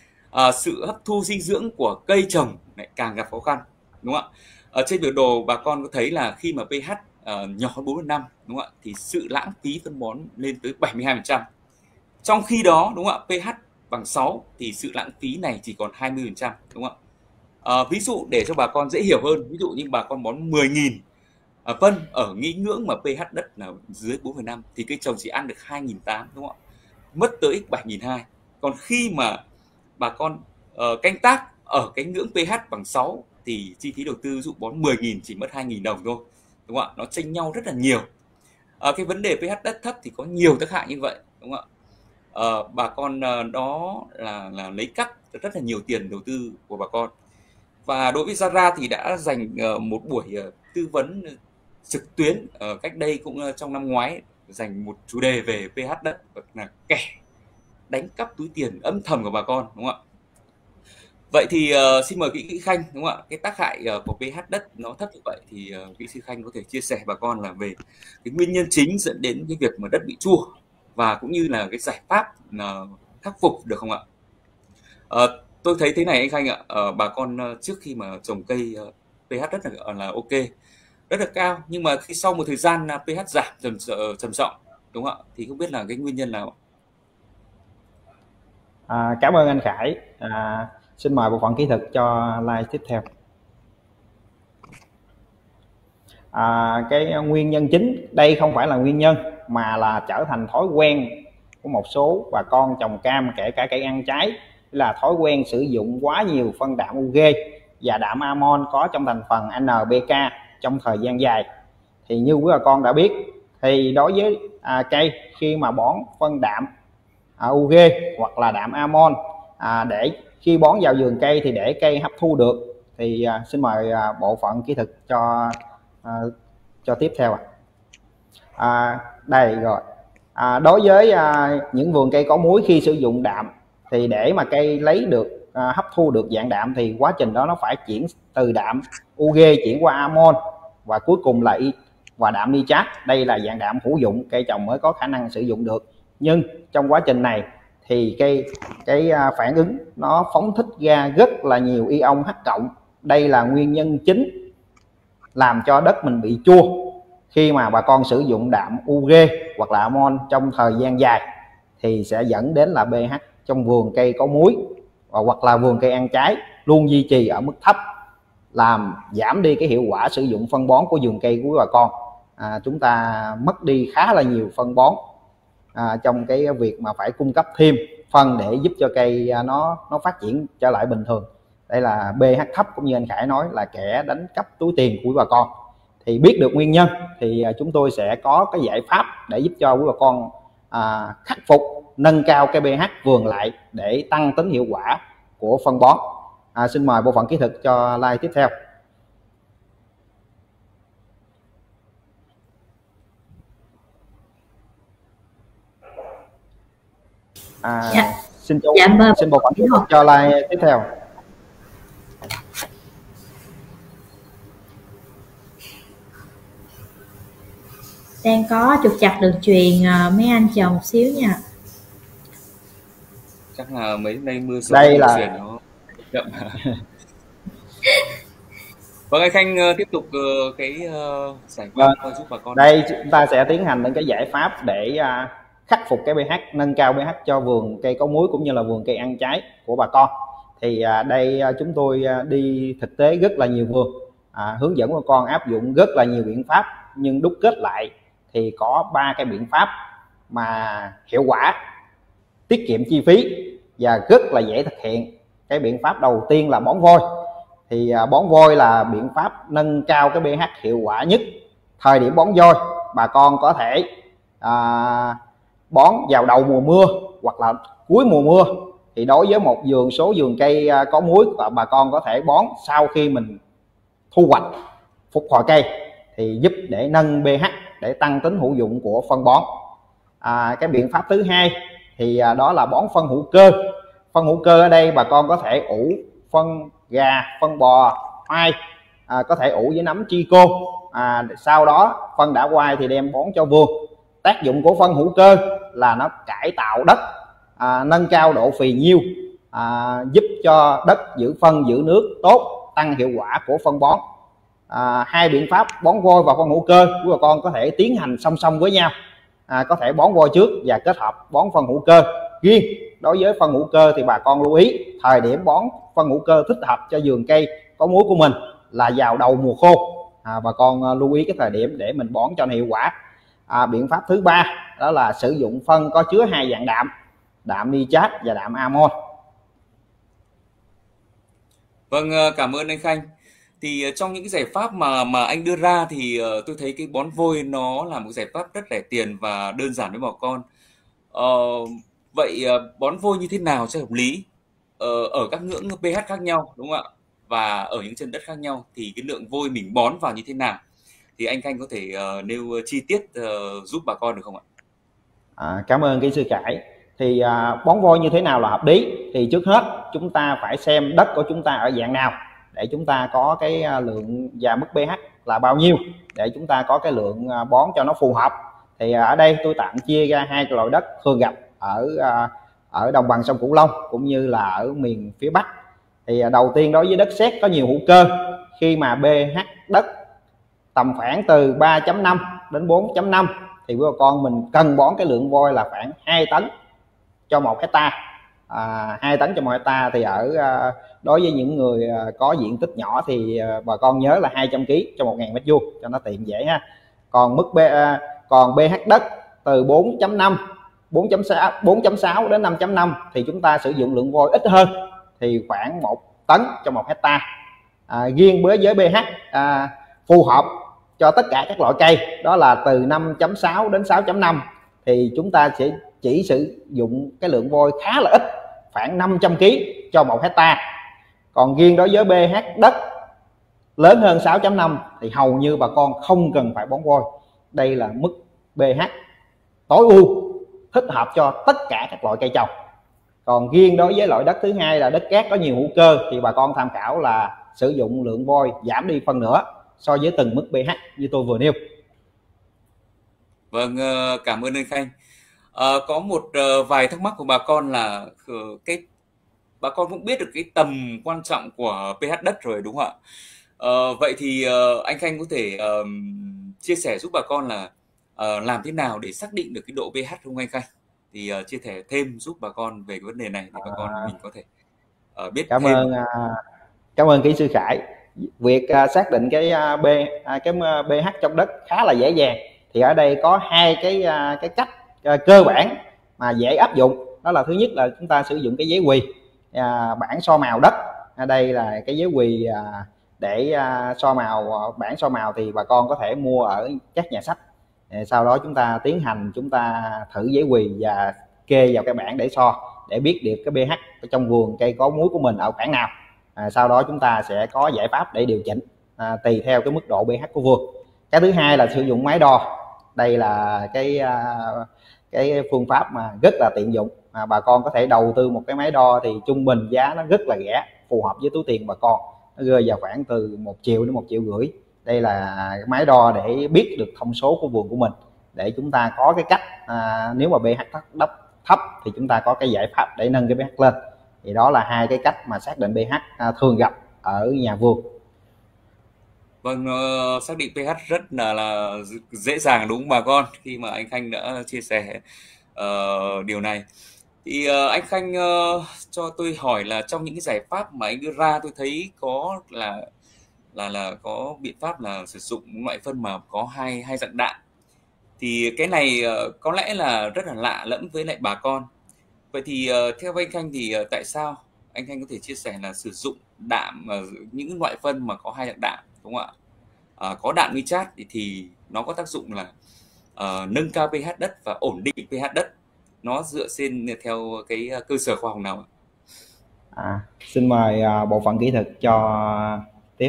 Sự hấp thu dinh dưỡng của cây trồng lại càng gặp khó khăn, đúng không ạ. Trên biểu đồ bà con có thấy là khi mà pH nhỏ hơn 4/5, đúng không ạ, thì sự lãng phí phân bón lên tới 72%. Trong khi đó, đúng không ạ, pH bằng 6 thì sự lãng phí này chỉ còn 20%, đúng không ạ. Ví dụ để cho bà con dễ hiểu hơn, ví dụ như bà con bón 10.000 phân ở ngưỡng mà pH đất là dưới 4,5 thì cây trồng chỉ ăn được 2.800, đúng không ạ, mất tới 7.200. Còn khi mà bà con canh tác ở cái ngưỡng pH bằng 6 thì chi phí đầu tư dụ bón 10.000 chỉ mất 2.000 đồng thôi, đúng không ạ, nó chênh nhau rất là nhiều. Cái vấn đề pH đất thấp thì có nhiều tác hại như vậy, đúng không ạ. Bà con đó là lấy cắp rất là nhiều tiền đầu tư của bà con. Và đối với Zara thì đã dành một buổi tư vấn trực tuyến cách đây cũng trong năm ngoái, dành một chủ đề về pH đất, là kẻ đánh cắp túi tiền âm thầm của bà con, đúng không ạ. Vậy thì xin mời kỹ Khanh, đúng không ạ, cái tác hại của pH đất nó thấp như vậy thì kỹ sư Khanh có thể chia sẻ bà con là về cái nguyên nhân chính dẫn đến cái việc mà đất bị chua, và cũng như là cái giải pháp khắc phục được không ạ? Tôi thấy thế này anh Khanh ạ, bà con trước khi mà trồng cây pH đất là ok, rất là cao, nhưng mà khi sau một thời gian pH giảm trầm trọng, đúng không ạ, thì không biết là cái nguyên nhân nào? Cảm ơn anh Khải. Xin mời bộ phận kỹ thuật cho slide tiếp theo. Cái nguyên nhân chính đây không phải là nguyên nhân mà là trở thành thói quen của một số bà con trồng cam, kể cả cây ăn trái, là thói quen sử dụng quá nhiều phân đạm UG và đạm amon có trong thành phần NPK trong thời gian dài. Thì như quý bà con đã biết, thì đối với cây khi mà bón phân đạm UG hoặc là đạm amon để khi bón vào vườn cây thì để cây hấp thu được, thì xin mời bộ phận kỹ thuật cho tiếp theo đây rồi. Đối với những vườn cây có múi, khi sử dụng đạm thì để mà cây lấy được hấp thu được dạng đạm thì quá trình đó nó phải chuyển từ đạm UG chuyển qua amon và cuối cùng là đạm nitrat. Đây là dạng đạm hữu dụng, cây trồng mới có khả năng sử dụng được. Nhưng trong quá trình này thì cái phản ứng nó phóng thích ra rất là nhiều ion H cộng. Đây là nguyên nhân chính làm cho đất mình bị chua khi mà bà con sử dụng đạm UG hoặc là amon trong thời gian dài, thì sẽ dẫn đến là pH trong vườn cây có muối hoặc là vườn cây ăn trái luôn duy trì ở mức thấp, làm giảm đi cái hiệu quả sử dụng phân bón của vườn cây của bà con. Chúng ta mất đi khá là nhiều phân bón trong cái việc mà phải cung cấp thêm phân để giúp cho cây nó phát triển trở lại bình thường. Đây là pH thấp, cũng như anh Khải nói, là kẻ đánh cắp túi tiền của bà con. Thì biết được nguyên nhân thì chúng tôi sẽ có cái giải pháp để giúp cho quý bà con khắc phục, nâng cao cái pH vườn lại để tăng tính hiệu quả của phân bón. Xin mời bộ phận kỹ thuật cho slide tiếp theo. Xin bộ phận kỹ thuật cho slide tiếp theo. Đang có trục trặc đường truyền, mấy anh chờ một xíu nha. Chắc là mấy nay mưa sớm đây là truyền nó chậm. Vâng, anh Khanh tiếp tục cái giải pháp giúp bà con. Đây chúng ta sẽ tiến hành những cái giải pháp để khắc phục cái pH, nâng cao pH cho vườn cây có muối cũng như là vườn cây ăn trái của bà con. Thì đây chúng tôi đi thực tế rất là nhiều vườn, hướng dẫn bà con áp dụng rất là nhiều biện pháp, nhưng đúc kết lại thì có 3 cái biện pháp mà hiệu quả, tiết kiệm chi phí và rất là dễ thực hiện. Cái biện pháp đầu tiên là bón vôi. Thì bón vôi là biện pháp nâng cao cái pH hiệu quả nhất. Thời điểm bón vôi bà con có thể bón vào đầu mùa mưa hoặc là cuối mùa mưa. Thì đối với một số vườn cây có muối, bà con có thể bón sau khi mình thu hoạch, phục hồi cây, thì giúp để nâng pH, để tăng tính hữu dụng của phân bón. Cái biện pháp thứ hai thì đó là bón phân hữu cơ. Phân hữu cơ ở đây bà con có thể ủ phân gà, phân bò, hoai, có thể ủ với nấm Chico. Sau đó phân đã hoai thì đem bón cho vườn. Tác dụng của phân hữu cơ là nó cải tạo đất, nâng cao độ phì nhiêu, giúp cho đất giữ phân giữ nước tốt, tăng hiệu quả của phân bón. Hai biện pháp bón vôi và phân hữu cơ của bà con có thể tiến hành song song với nhau. Có thể bón vôi trước và kết hợp bón phân hữu cơ. Riêng đối với phân hữu cơ thì bà con lưu ý thời điểm bón phân hữu cơ thích hợp cho vườn cây có muối của mình là vào đầu mùa khô. Bà con lưu ý cái thời điểm để mình bón cho nó hiệu quả. Biện pháp thứ ba đó là sử dụng phân có chứa 2 dạng đạm, đạm nitrat và đạm amon. Vâng, cảm ơn anh Khanh. Thì trong những cái giải pháp mà anh đưa ra thì tôi thấy cái bón vôi nó là một giải pháp rất rẻ tiền và đơn giản với bà con. Vậy bón vôi như thế nào cho hợp lý ở các ngưỡng pH khác nhau, đúng không ạ? Và ở những chân đất khác nhau thì cái lượng vôi mình bón vào như thế nào? Thì anh Khanh có thể nêu chi tiết giúp bà con được không ạ? Cảm ơn kỹ sư Khải. Thì bón vôi như thế nào là hợp lý? Thì trước hết chúng ta phải xem đất của chúng ta ở dạng nào để chúng ta có cái lượng và mức pH là bao nhiêu để chúng ta có cái lượng bón cho nó phù hợp. Thì ở đây tôi tạm chia ra 2 loại đất thường gặp ở đồng bằng sông Cửu Long cũng như là ở miền phía Bắc. Thì đầu tiên đối với đất sét có nhiều hữu cơ, khi mà pH đất tầm khoảng từ 3.5 đến 4.5 thì bà con mình cần bón cái lượng vôi là khoảng 2 tấn cho 1 hectare. 2 tấn cho 1 hectare thì đối với những người có diện tích nhỏ thì bà con nhớ là 200 kg cho 1.000 m2 cho nó tiện dễ ha. Còn pH đất từ 4.5 4.6 đến 5.5 thì chúng ta sử dụng lượng vôi ít hơn, thì khoảng 1 tấn cho 1 hectare. Riêng với pH phù hợp cho tất cả các loại cây đó là từ 5.6 đến 6.5 thì chúng ta sẽ chỉ sử dụng cái lượng vôi khá là ít, khoảng 500 kg cho 1 hectare. Còn riêng đối với pH đất lớn hơn 6.5 thì hầu như bà con không cần phải bón vôi. Đây là mức pH tối ưu thích hợp cho tất cả các loại cây trồng. Còn riêng đối với loại đất thứ hai là đất cát có nhiều hữu cơ thì bà con tham khảo là sử dụng lượng vôi giảm đi phân nửa so với từng mức pH như tôi vừa nêu. Vâng, cảm ơn anh Khanh. Có một vài thắc mắc của bà con là cái bà con cũng biết được cái tầm quan trọng của pH đất rồi đúng không ạ? Vậy thì anh Khanh có thể chia sẻ giúp bà con là làm thế nào để xác định được cái độ pH không anh Khanh? Thì chia sẻ thêm giúp bà con về cái vấn đề này để bà con mình có thể biết Cảm thêm. cảm ơn kỹ sư Khải. Việc xác định cái pH trong đất khá là dễ dàng. Thì ở đây có hai cái cách cơ bản mà dễ áp dụng. Đó là thứ nhất là chúng ta sử dụng cái giấy quỳ bảng so màu đất. Ở đây là cái giấy quỳ để so màu, bảng so màu thì bà con có thể mua ở các nhà sách. Sau đó chúng ta tiến hành chúng ta thử giấy quỳ và kê vào cái bảng để so, để biết được cái pH trong vườn cây có múi của mình ở khoảng nào. Sau đó chúng ta sẽ có giải pháp để điều chỉnh tùy theo cái mức độ pH của vườn. Cái thứ hai là sử dụng máy đo. Đây là cái phương pháp mà rất là tiện dụng. Bà con có thể đầu tư một cái máy đo thì trung bình giá nó rất là rẻ, phù hợp với túi tiền bà con, nó rơi vào khoảng từ 1 triệu đến 1,5 triệu. Đây là máy đo để biết được thông số của vườn của mình, để chúng ta có cái cách nếu mà pH thấp thì chúng ta có cái giải pháp để nâng cái pH lên. Thì đó là hai cái cách mà xác định pH thường gặp ở nhà vườn. Vâng, xác định pH rất là dễ dàng đúng không bà con, khi mà anh Khanh đã chia sẻ điều này. Thì anh Khanh cho tôi hỏi là trong những cái giải pháp mà anh đưa ra, tôi thấy có là có biện pháp là sử dụng loại phân mà có hai dạng đạm. Thì cái này có lẽ là rất là lạ lẫm với lại bà con. Vậy thì theo anh Khanh thì tại sao anh Khanh có thể chia sẻ là sử dụng đạm, những loại phân mà có hai dạng đạm đúng không ạ? Có đạm nitrat thì nó có tác dụng là nâng cao pH đất và ổn định pH đất. Nó dựa trên theo cái cơ sở khoa học nào ạ? Xin mời bộ phận kỹ thuật cho tiếp.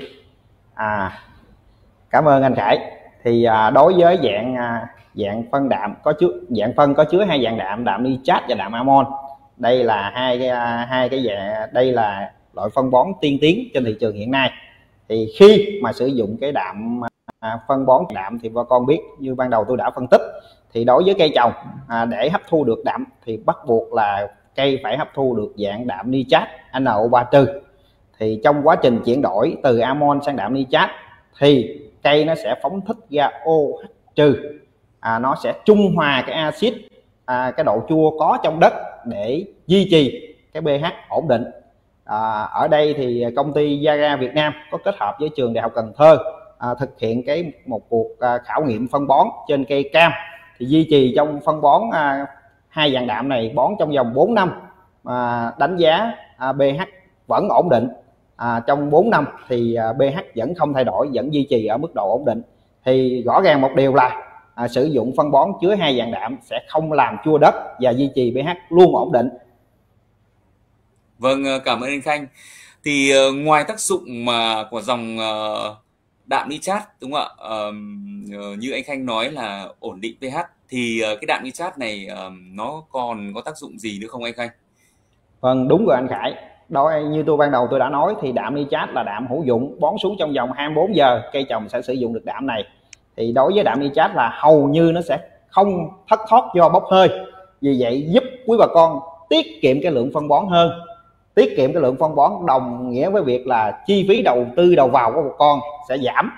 Cảm ơn anh Khải. Thì đối với dạng phân đạm dạng phân có chứa hai dạng đạm nitrat và đạm amon. Đây là hai cái dạng, đây là loại phân bón tiên tiến trên thị trường hiện nay. Thì khi mà sử dụng cái đạm phân bón đạm thì bà con biết như ban đầu tôi đã phân tích, thì đối với cây trồng để hấp thu được đạm thì bắt buộc là cây phải hấp thu được dạng đạm nitrat NO3+. Thì trong quá trình chuyển đổi từ amon sang đạm nitrat thì cây nó sẽ phóng thích ra OH-, nó sẽ trung hòa cái axit, cái độ chua có trong đất để duy trì cái pH ổn định. Ở đây thì công ty Yara Việt Nam có kết hợp với trường Đại học Cần Thơ thực hiện một cuộc khảo nghiệm phân bón trên cây cam. Thì duy trì trong phân bón hai dạng đạm này bón trong vòng 4 năm, đánh giá pH vẫn ổn định. Trong 4 năm thì pH vẫn không thay đổi, vẫn duy trì ở mức độ ổn định. Thì rõ ràng một điều là sử dụng phân bón chứa hai dạng đạm sẽ không làm chua đất và duy trì pH luôn ổn định. Vâng, cảm ơn anh Khanh. Thì ngoài tác dụng mà của dòng đạm nitrat đúng không ạ, như anh Khanh nói là ổn định pH, thì cái đạm nitrat này nó còn có tác dụng gì nữa không anh Khanh? Vâng, đúng rồi anh Khải. Đó, như tôi ban đầu tôi đã nói thì đạm nitrat là đạm hữu dụng, bón xuống trong vòng 24 giờ cây trồng sẽ sử dụng được đạm này. Thì đối với đạm nitrat là hầu như nó sẽ không thất thoát do bốc hơi. Vì vậy giúp quý bà con tiết kiệm cái lượng phân bón hơn. Tiết kiệm cái lượng phân bón đồng nghĩa với việc là chi phí đầu tư đầu vào của bà con sẽ giảm.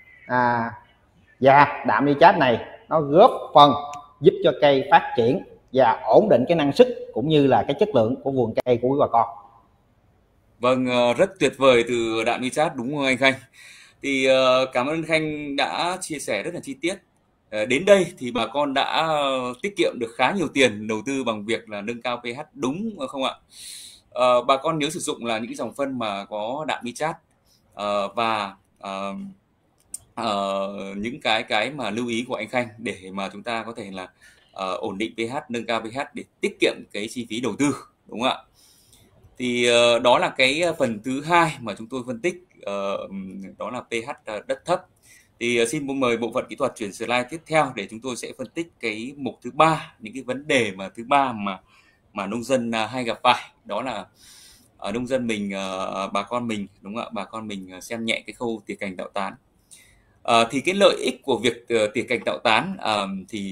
Và đạm nitrat này nó góp phần giúp cho cây phát triển và ổn định cái năng suất cũng như là cái chất lượng của vườn cây của quý bà con. Vâng, rất tuyệt vời từ đạm nitrat đúng không anh Khanh? Thì cảm ơn anh Khanh đã chia sẻ rất là chi tiết. Đến đây thì bà con đã tiết kiệm được khá nhiều tiền đầu tư bằng việc là nâng cao pH đúng không ạ? Bà con nhớ sử dụng là những cái dòng phân mà có đạm nitrat và những cái mà lưu ý của anh Khanh để mà chúng ta có thể là ổn định pH, nâng cao pH để tiết kiệm cái chi phí đầu tư đúng không ạ? Thì đó là cái phần thứ hai mà chúng tôi phân tích, đó là pH đất thấp. Thì xin mời bộ phận kỹ thuật chuyển slide tiếp theo để chúng tôi sẽ phân tích cái mục thứ ba, những cái vấn đề mà thứ ba mà nông dân hay gặp phải, đó là nông dân mình, bà con mình đúng không ạ, bà con mình xem nhẹ cái khâu tỉa cành tạo tán. Thì cái lợi ích của việc tỉa cành tạo tán thì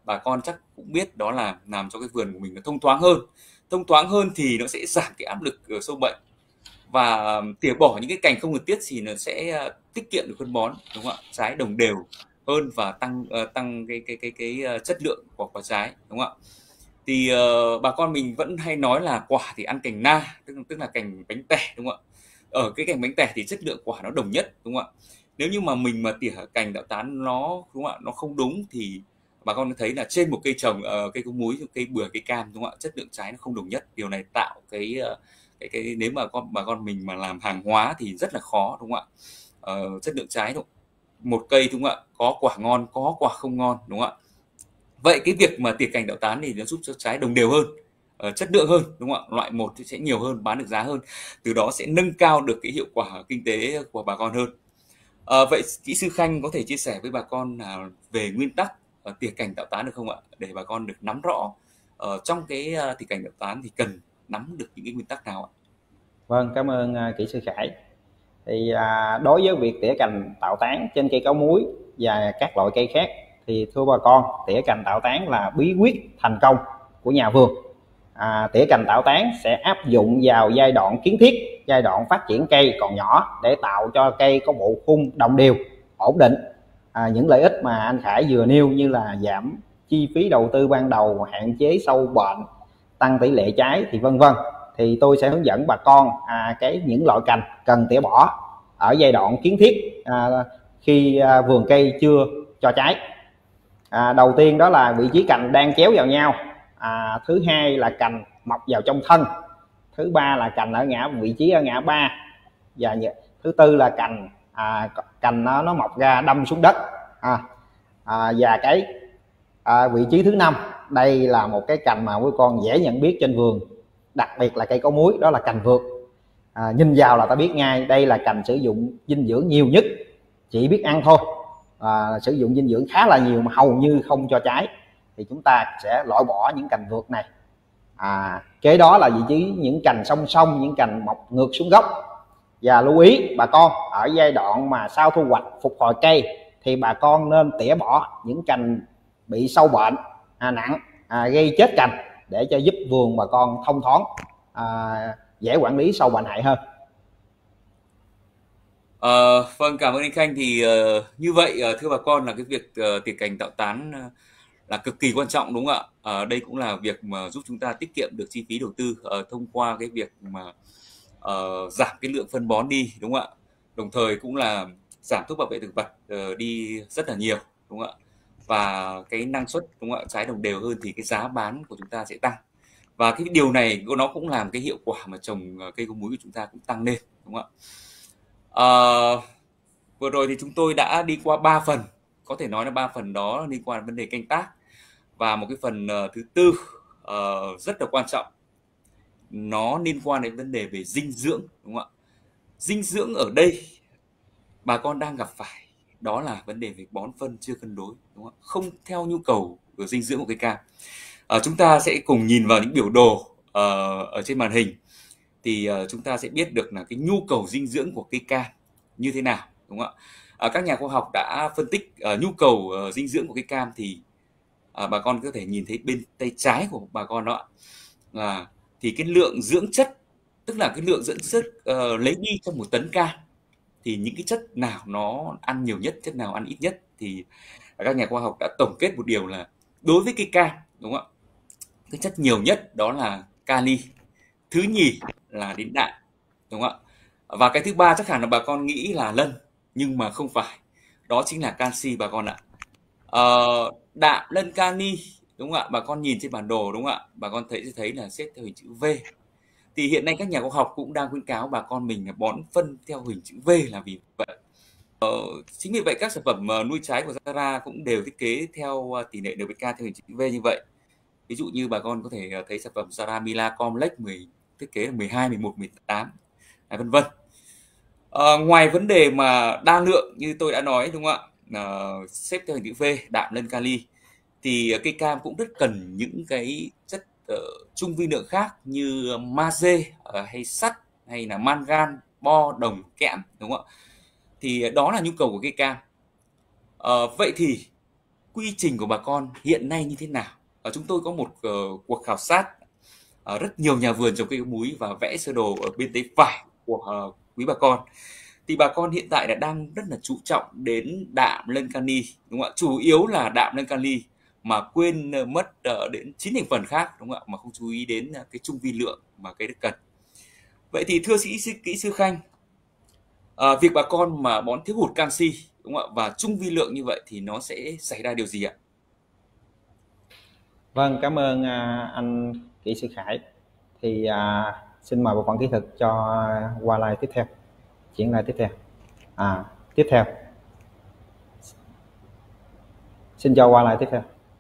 bà con chắc cũng biết, đó là làm cho cái vườn của mình nó thông thoáng hơn. Thông thoáng hơn thì nó sẽ giảm cái áp lực sâu bệnh, và tỉa bỏ những cái cành không cần thiết thì nó sẽ tiết kiệm được phân bón, đúng không ạ? Trái đồng đều hơn và tăng cái chất lượng của quả trái, đúng không ạ? Thì bà con mình vẫn hay nói là quả thì ăn cành na, tức là cành bánh tẻ, đúng không ạ? Ở cái cành bánh tẻ thì chất lượng quả nó đồng nhất, đúng không ạ? Nếu như mà mình mà tỉa cành đạo tán nó, đúng không ạ, nó không đúng thì bà con thấy là trên một cây trồng, cây có múi, cây bưởi, cây cam, đúng không ạ, chất lượng trái nó không đồng nhất. Điều này tạo cái nếu mà bà con mình mà làm hàng hóa thì rất là khó, đúng không ạ? Chất lượng trái một cây, đúng không ạ, có quả ngon, có quả không ngon, đúng không ạ? Vậy cái việc mà tỉa cành đạo tán thì nó giúp cho trái đồng đều hơn, chất lượng hơn, đúng không ạ? Loại một thì sẽ nhiều hơn, bán được giá hơn, từ đó sẽ nâng cao được cái hiệu quả kinh tế của bà con hơn. Vậy kỹ sư Khanh có thể chia sẻ với bà con là về nguyên tắc tỉa cành tạo tán được không ạ? Để bà con được nắm rõ trong cái tỉa cành tạo tán thì cần nắm được những cái nguyên tắc nào ạ? Vâng, cảm ơn kỹ sư Khải. Thì đối với việc tỉa cành tạo tán trên cây cáo muối và các loại cây khác thì thưa bà con, tỉa cành tạo tán là bí quyết thành công của nhà vườn. Tỉa cành tạo tán sẽ áp dụng vào giai đoạn kiến thiết, giai đoạn phát triển cây còn nhỏ để tạo cho cây có bộ khung đồng đều, ổn định. Những lợi ích mà anh Khải vừa nêu như là giảm chi phí đầu tư ban đầu, hạn chế sâu bệnh, tăng tỷ lệ trái thì vân vân, thì tôi sẽ hướng dẫn bà con những loại cành cần tỉa bỏ ở giai đoạn kiến thiết, khi vườn cây chưa cho trái. Đầu tiên đó là vị trí cành đang chéo vào nhau. Thứ hai là cành mọc vào trong thân. Thứ ba là cành ở vị trí ở ngã ba. Và thứ tư là cành nó mọc ra đâm xuống đất. Và cái vị trí thứ năm, đây là một cái cành mà quý con dễ nhận biết trên vườn, đặc biệt là cây có múi, đó là cành vượt. Nhìn vào là ta biết ngay đây là cành sử dụng dinh dưỡng nhiều nhất, chỉ biết ăn thôi, sử dụng dinh dưỡng khá là nhiều mà hầu như không cho trái, thì chúng ta sẽ loại bỏ những cành vượt này. Kế đó là vị trí những cành song song, những cành mọc ngược xuống gốc. Và lưu ý bà con, ở giai đoạn mà sau thu hoạch phục hồi cây thì bà con nên tỉa bỏ những cành bị sâu bệnh nặng, gây chết cành, để cho giúp vườn bà con thông thoáng, dễ quản lý sâu bệnh hại hơn. Vâng, cảm ơn anh Khanh. Thì như vậy thưa bà con, là cái việc tỉa cành tạo tán là cực kỳ quan trọng, đúng không ạ? Đây cũng là việc mà giúp chúng ta tiết kiệm được chi phí đầu tư thông qua cái việc mà giảm cái lượng phân bón đi, đúng không ạ? Đồng thời cũng là giảm thuốc bảo vệ thực vật đi rất là nhiều, đúng không ạ? Và cái năng suất, đúng không ạ, trái đồng đều hơn thì cái giá bán của chúng ta sẽ tăng. Và cái điều này nó cũng làm cái hiệu quả mà trồng cây có múi của chúng ta cũng tăng lên, đúng không ạ? Vừa rồi thì chúng tôi đã đi qua 3 phần, có thể nói là 3 phần đó liên quan đến vấn đề canh tác, và một cái phần thứ tư rất là quan trọng, nó liên quan đến vấn đề về dinh dưỡng, đúng không ạ? Dinh dưỡng ở đây bà con đang gặp phải đó là vấn đề về bón phân chưa cân đối, đúng không? Không theo nhu cầu của dinh dưỡng của cây cam. Chúng ta sẽ cùng nhìn vào những biểu đồ ở trên màn hình, thì chúng ta sẽ biết được là cái nhu cầu dinh dưỡng của cây cam như thế nào, đúng không ạ? Các nhà khoa học đã phân tích nhu cầu dinh dưỡng của cây cam, thì bà con có thể nhìn thấy bên tay trái của bà con đó, thì cái lượng dưỡng chất, tức là cái lượng dưỡng chất lấy đi trong một tấn cam, thì những cái chất nào nó ăn nhiều nhất, chất nào ăn ít nhất, thì các nhà khoa học đã tổng kết một điều là đối với cây cam, đúng không ạ, cái chất nhiều nhất đó là kali, thứ nhì là đến đạm, đúng không ạ? Và cái thứ ba chắc hẳn là bà con nghĩ là lân, nhưng mà không phải, đó chính là canxi bà con ạ. Đạm, lân, kali, đúng không ạ? Bà con nhìn trên bản đồ, đúng không ạ? Bà con sẽ thấy là xếp theo hình chữ V. Thì hiện nay các nhà khoa học cũng đang khuyến cáo bà con mình bón phân theo hình chữ V là vì vậy. Chính vì vậy các sản phẩm nuôi trái của Zara cũng đều thiết kế theo tỷ lệ NPK theo hình chữ V như vậy. Ví dụ như bà con có thể thấy sản phẩm Zara Mila Complex thiết kế là 12, 11, 18, vân vân. Ngoài vấn đề mà đa lượng như tôi đã nói, đúng không ạ, xếp theo hình chữ V, đạm, lân, kali, thì cây cam cũng rất cần những cái chất chung vi lượng khác như magie hay sắt hay là mangan, bo, đồng, kẽm, đúng không ạ? Thì đó là nhu cầu của cây cam. Vậy thì quy trình của bà con hiện nay như thế nào? Chúng tôi có một cuộc khảo sát rất nhiều nhà vườn trồng cây có múi và vẽ sơ đồ ở bên tay phải của quý bà con. Thì bà con hiện tại là đang rất là chú trọng đến đạm lân kali, đúng không ạ? Chủ yếu là đạm lân kali mà quên mất đến 9 thành phần khác, đúng không ạ? Mà không chú ý đến cái chung vi lượng mà cây đất cần. Vậy thì thưa kỹ sư Khanh, việc bà con mà bón thiếu hụt canxi, đúng không ạ, và chung vi lượng như vậy thì nó sẽ xảy ra điều gì ạ? Vâng, cảm ơn anh kỹ sư Khải. Thì xin mời bộ phận kỹ thuật cho qua slide tiếp theo, chuyển lại tiếp theo. Tiếp theo, xin cho qua slide tiếp theo.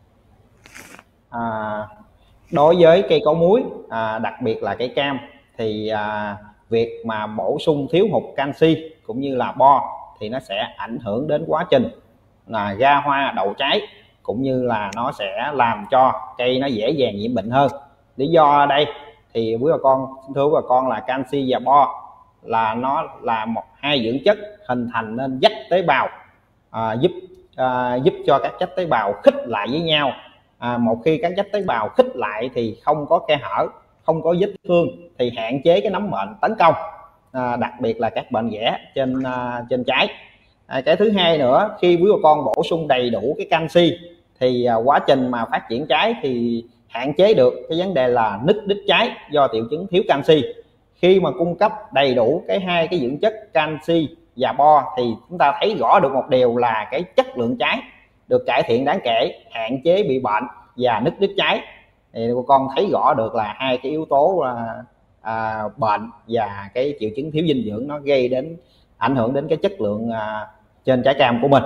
Đối với cây có múi, đặc biệt là cây cam, thì việc mà bổ sung thiếu hụt canxi cũng như là bo thì nó sẽ ảnh hưởng đến quá trình là ra hoa đậu trái, cũng như là nó sẽ làm cho cây nó dễ dàng nhiễm bệnh hơn. Lý do ở đây thì quý bà con, thưa bà con, là canxi và bo là nó là hai dưỡng chất hình thành nên dắt tế bào, giúp cho các chất tế bào khít lại với nhau. Một khi các chất tế bào khít lại thì không có khe hở, không có vết thương, thì hạn chế cái nấm bệnh tấn công, đặc biệt là các bệnh ghẻ trên trái. Cái thứ hai nữa, khi quý bà con bổ sung đầy đủ cái canxi thì quá trình mà phát triển trái thì hạn chế được cái vấn đề là nứt đít trái do triệu chứng thiếu canxi. Khi mà cung cấp đầy đủ hai cái dưỡng chất canxi và bo thì chúng ta thấy rõ được một điều là cái chất lượng trái được cải thiện đáng kể, hạn chế bị bệnh và nứt đít trái. Thì bà con thấy rõ được là hai cái yếu tố bệnh và cái triệu chứng thiếu dinh dưỡng nó gây đến ảnh hưởng đến cái chất lượng trên trái cam của mình.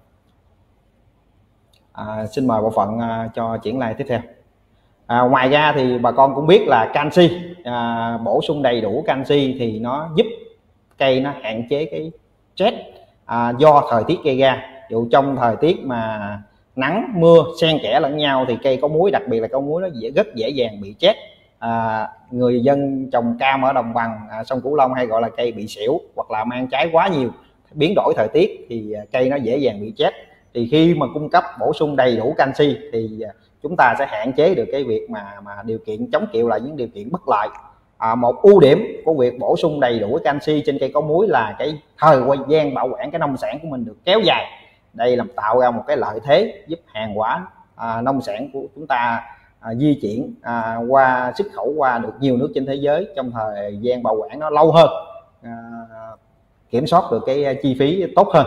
Xin mời bộ phận cho chuyển lại tiếp theo. Ngoài ra thì bà con cũng biết là canxi, bổ sung đầy đủ canxi thì nó giúp cây nó hạn chế cái stress do thời tiết gây ra. Dụ trong thời tiết mà nắng mưa xen kẽ lẫn nhau thì cây có múi, đặc biệt là có múi, nó rất dễ dàng bị stress. Người dân trồng cam ở đồng bằng sông Cửu Long hay gọi là cây bị xỉu, hoặc là mang trái quá nhiều, biến đổi thời tiết thì cây nó dễ dàng bị stress. Thì khi mà cung cấp bổ sung đầy đủ canxi thì chúng ta sẽ hạn chế được cái việc mà điều kiện chống chịu lại những điều kiện bất lợi. Một ưu điểm của việc bổ sung đầy đủ canxi trên cây có múi là cái thời gian bảo quản cái nông sản của mình được kéo dài. Đây là tạo ra một cái lợi thế giúp hàng quả nông sản của chúng ta di chuyển qua xuất khẩu qua được nhiều nước trên thế giới trong thời gian bảo quản nó lâu hơn, kiểm soát được cái chi phí tốt hơn.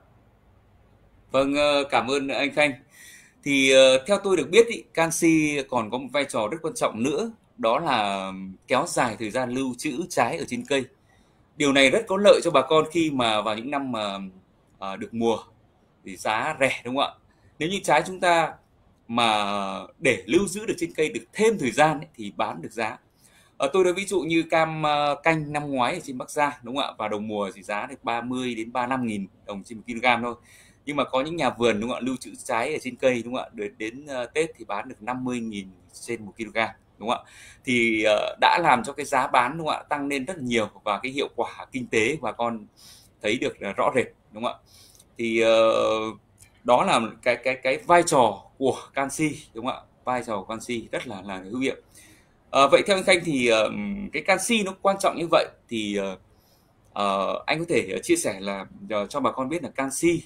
Vâng, cảm ơn anh Khanh. Thì theo tôi được biết canxi còn có một vai trò rất quan trọng nữa, đó là kéo dài thời gian lưu trữ trái ở trên cây. Điều này rất có lợi cho bà con khi mà vào những năm mà được mùa thì giá rẻ, đúng không ạ? Nếu như trái chúng ta mà để lưu giữ được trên cây được thêm thời gian thì bán được giá. Tôi nói ví dụ như cam canh năm ngoái ở trên Bắc Giang, đúng không ạ? Vào đầu mùa thì giá được 30 đến 35.000 đồng trên 1 kg thôi. Nhưng mà có những nhà vườn, đúng không ạ, lưu trữ trái ở trên cây, đúng không ạ, đến Tết thì bán được 50.000 trên 1 kg, đúng không ạ? Thì đã làm cho cái giá bán, đúng không ạ, tăng lên rất nhiều và cái hiệu quả kinh tế bà con thấy được rõ rệt, đúng không ạ? Thì đó là cái vai trò của canxi, đúng không ạ? Vai trò của canxi rất là hữu hiệu. Vậy theo anh Khanh thì cái canxi nó quan trọng như vậy thì anh có thể chia sẻ là cho bà con biết là canxi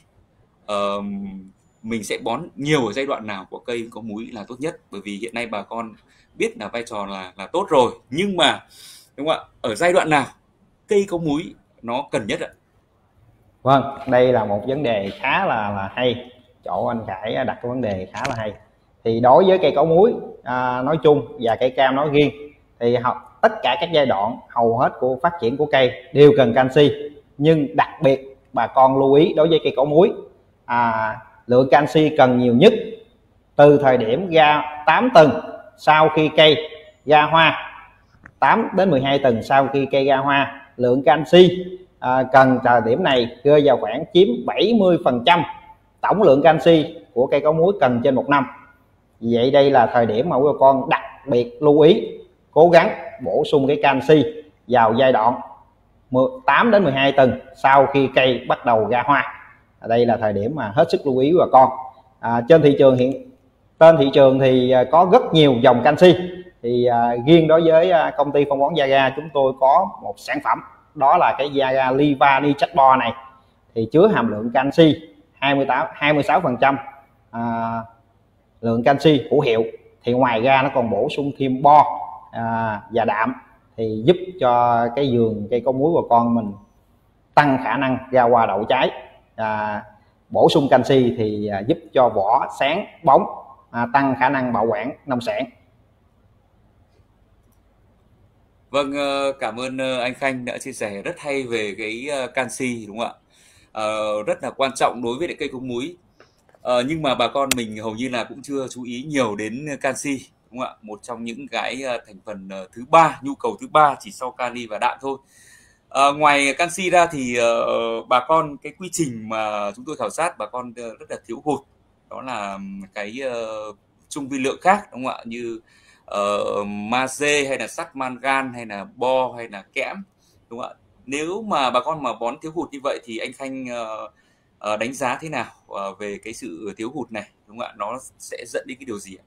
mình sẽ bón nhiều ở giai đoạn nào của cây có múi là tốt nhất? Bởi vì hiện nay bà con biết là vai trò là tốt rồi, nhưng mà đúng không ạ, ở giai đoạn nào cây có múi nó cần nhất ạ? Vâng, đây là một vấn đề khá là hay. Chỗ anh Khải đặt cái vấn đề khá là hay. Thì đối với cây có múi nói chung và cây cam nói riêng thì tất cả các giai đoạn hầu hết của phát triển của cây đều cần canxi. Nhưng đặc biệt bà con lưu ý đối với cây có múi, lượng canxi cần nhiều nhất từ thời điểm ra 8 tuần sau khi cây ra hoa, 8 đến 12 tuần sau khi cây ra hoa. Lượng canxi cần thời điểm này rơi vào khoảng chiếm 70% tổng lượng canxi của cây có múi cần trên một năm. Vì vậy đây là thời điểm mà quý bà con đặc biệt lưu ý, cố gắng bổ sung cái canxi vào giai đoạn 8 đến 12 tuần sau khi cây bắt đầu ra hoa. Đây là thời điểm mà hết sức lưu ý bà con. Trên thị trường thì có rất nhiều dòng canxi. Thì riêng đối với công ty phân bón Yaga, chúng tôi có một sản phẩm đó là cái Yaga Liva Nichatbor này, thì chứa hàm lượng canxi 26% lượng canxi hữu hiệu. Thì ngoài ra nó còn bổ sung thêm bo và đạm, thì giúp cho cái vườn cây có múi của con mình tăng khả năng ra hoa đậu trái. Bổ sung canxi thì giúp cho vỏ sáng bóng, tăng khả năng bảo quản nông sản. Vâng, cảm ơn anh Khanh đã chia sẻ rất hay về cái canxi, đúng không ạ? Rất là quan trọng đối với cây có múi. Nhưng mà bà con mình hầu như là cũng chưa chú ý nhiều đến canxi, đúng không ạ? Một trong những cái thành phần thứ ba, nhu cầu thứ ba chỉ sau kali và đạm thôi. Ngoài canxi ra thì bà con, cái quy trình mà chúng tôi khảo sát bà con rất là thiếu hụt, đó là cái chung vi lượng khác, đúng không ạ? Như magie hay là sắt mangan hay là bo hay là kẽm, đúng không ạ? Nếu mà bà con mà bón thiếu hụt như vậy thì anh Khanh đánh giá thế nào về cái sự thiếu hụt này, đúng không ạ? Nó sẽ dẫn đến cái điều gì ạ?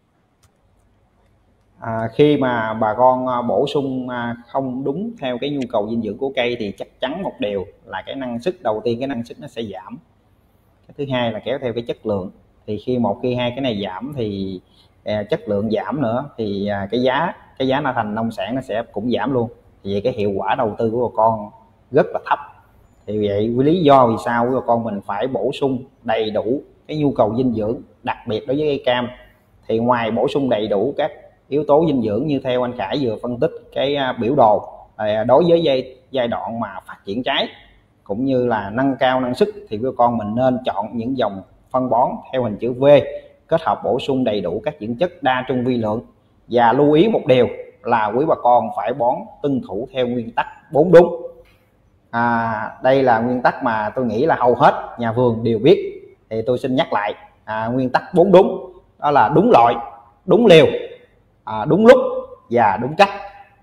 Khi mà bà con bổ sung không đúng theo cái nhu cầu dinh dưỡng của cây thì chắc chắn một điều là cái năng suất, đầu tiên cái năng suất nó sẽ giảm. Cái thứ hai là kéo theo cái chất lượng. Thì khi hai cái này giảm thì chất lượng giảm nữa, thì cái giá nó thành nông sản nó sẽ cũng giảm luôn. Thì vậy cái hiệu quả đầu tư của bà con rất là thấp. Thì vậy lý do vì sao bà con mình phải bổ sung đầy đủ cái nhu cầu dinh dưỡng, đặc biệt đối với cây cam. Thì ngoài bổ sung đầy đủ các yếu tố dinh dưỡng như theo anh Khải vừa phân tích cái biểu đồ, đối với giai đoạn mà phát triển trái cũng như là nâng cao năng suất, thì bà con mình nên chọn những dòng phân bón theo hình chữ V, kết hợp bổ sung đầy đủ các dưỡng chất đa trung vi lượng. Và lưu ý một điều là quý bà con phải bón tuân thủ theo nguyên tắc 4 đúng. Đây là nguyên tắc mà tôi nghĩ là hầu hết nhà vườn đều biết, thì tôi xin nhắc lại nguyên tắc 4 đúng, đó là đúng loại, đúng liều, đúng lúc và đúng cách.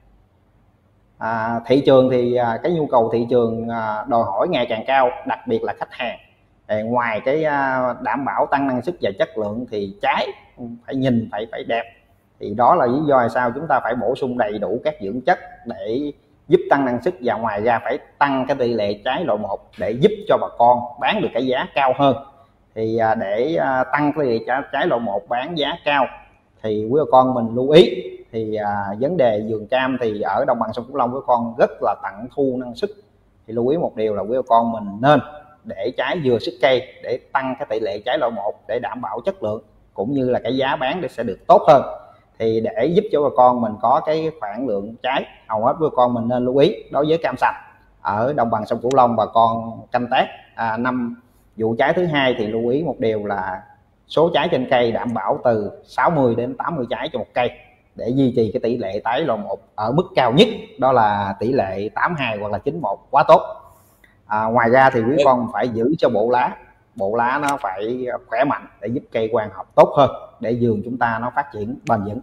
Thị trường thì cái nhu cầu thị trường đòi hỏi ngày càng cao, đặc biệt là khách hàng. Ngoài cái đảm bảo tăng năng suất và chất lượng thì trái phải nhìn phải đẹp. Thì đó là lý do sao chúng ta phải bổ sung đầy đủ các dưỡng chất để giúp tăng năng suất, và ngoài ra phải tăng cái tỷ lệ trái loại 1 để giúp cho bà con bán được cái giá cao hơn. Thì để tăng tỷ lệ trái loại 1 bán giá cao thì quý bà con mình lưu ý, thì vấn đề vườn cam thì ở đồng bằng sông Cửu Long với con rất là tận thu năng suất. Thì lưu ý một điều là quý bà con mình nên để trái vừa sức cây để tăng cái tỷ lệ trái loại 1 để đảm bảo chất lượng cũng như là cái giá bán sẽ được tốt hơn. Thì để giúp cho bà con mình có cái khoản lượng trái, hầu hết bà con mình nên lưu ý đối với cam sạch ở đồng bằng sông Cửu Long bà con canh tác năm vụ trái thứ hai thì lưu ý một điều là số trái trên cây đảm bảo từ 60 đến 80 trái cho một cây để duy trì cái tỷ lệ tái loại 1 ở mức cao nhất, đó là tỷ lệ 82 hoặc là 91, quá tốt. Ngoài ra thì quý con phải giữ cho bộ lá nó phải khỏe mạnh để giúp cây quang hợp tốt hơn, để vườn chúng ta nó phát triển bền vững.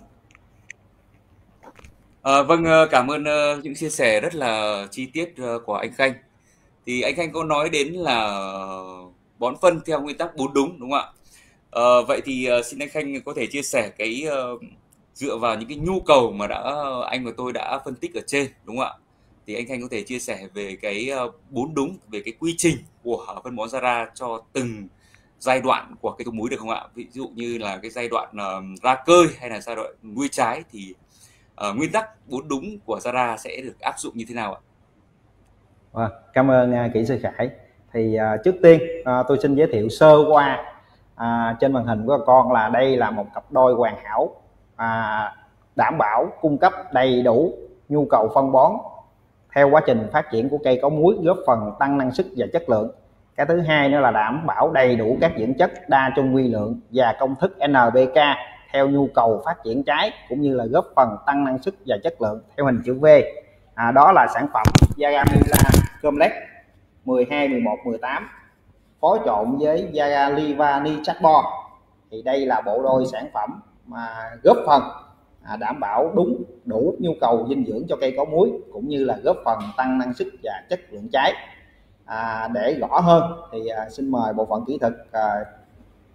Vâng, cảm ơn những chia sẻ rất là chi tiết của anh Khanh. Thì anh Khanh có nói đến là bón phân theo nguyên tắc 4 đúng, đúng không ạ? Vậy thì xin anh Khanh có thể chia sẻ cái dựa vào những cái nhu cầu mà anh và tôi đã phân tích ở trên, đúng không ạ? Thì anh Khanh có thể chia sẻ về cái 4 đúng, về cái quy trình của phân bón Yara cho từng giai đoạn của cây có múi được không ạ? Ví dụ như là cái giai đoạn ra cơi hay là giai đoạn nuôi trái thì nguyên tắc 4 đúng của Yara sẽ được áp dụng như thế nào ạ? Cảm ơn kỹ sư Khải. Thì trước tiên tôi xin giới thiệu sơ qua trên màn hình của con là đây là một cặp đôi hoàn hảo, đảm bảo cung cấp đầy đủ nhu cầu phân bón theo quá trình phát triển của cây có múi, góp phần tăng năng suất và chất lượng. Cái thứ hai nữa là đảm bảo đầy đủ các dưỡng chất đa trung vi lượng và công thức NPK theo nhu cầu phát triển trái, cũng như là góp phần tăng năng suất và chất lượng theo hình chữ V. Đó là sản phẩm Yaga Mila Complex 12, 11, 18 phối trộn với Yaga Liva Nichatbor. Thì đây là bộ đôi sản phẩm mà góp phần đảm bảo đủ nhu cầu dinh dưỡng cho cây có múi, cũng như là góp phần tăng năng suất và chất lượng trái. Để rõ hơn thì xin mời bộ phận kỹ thuật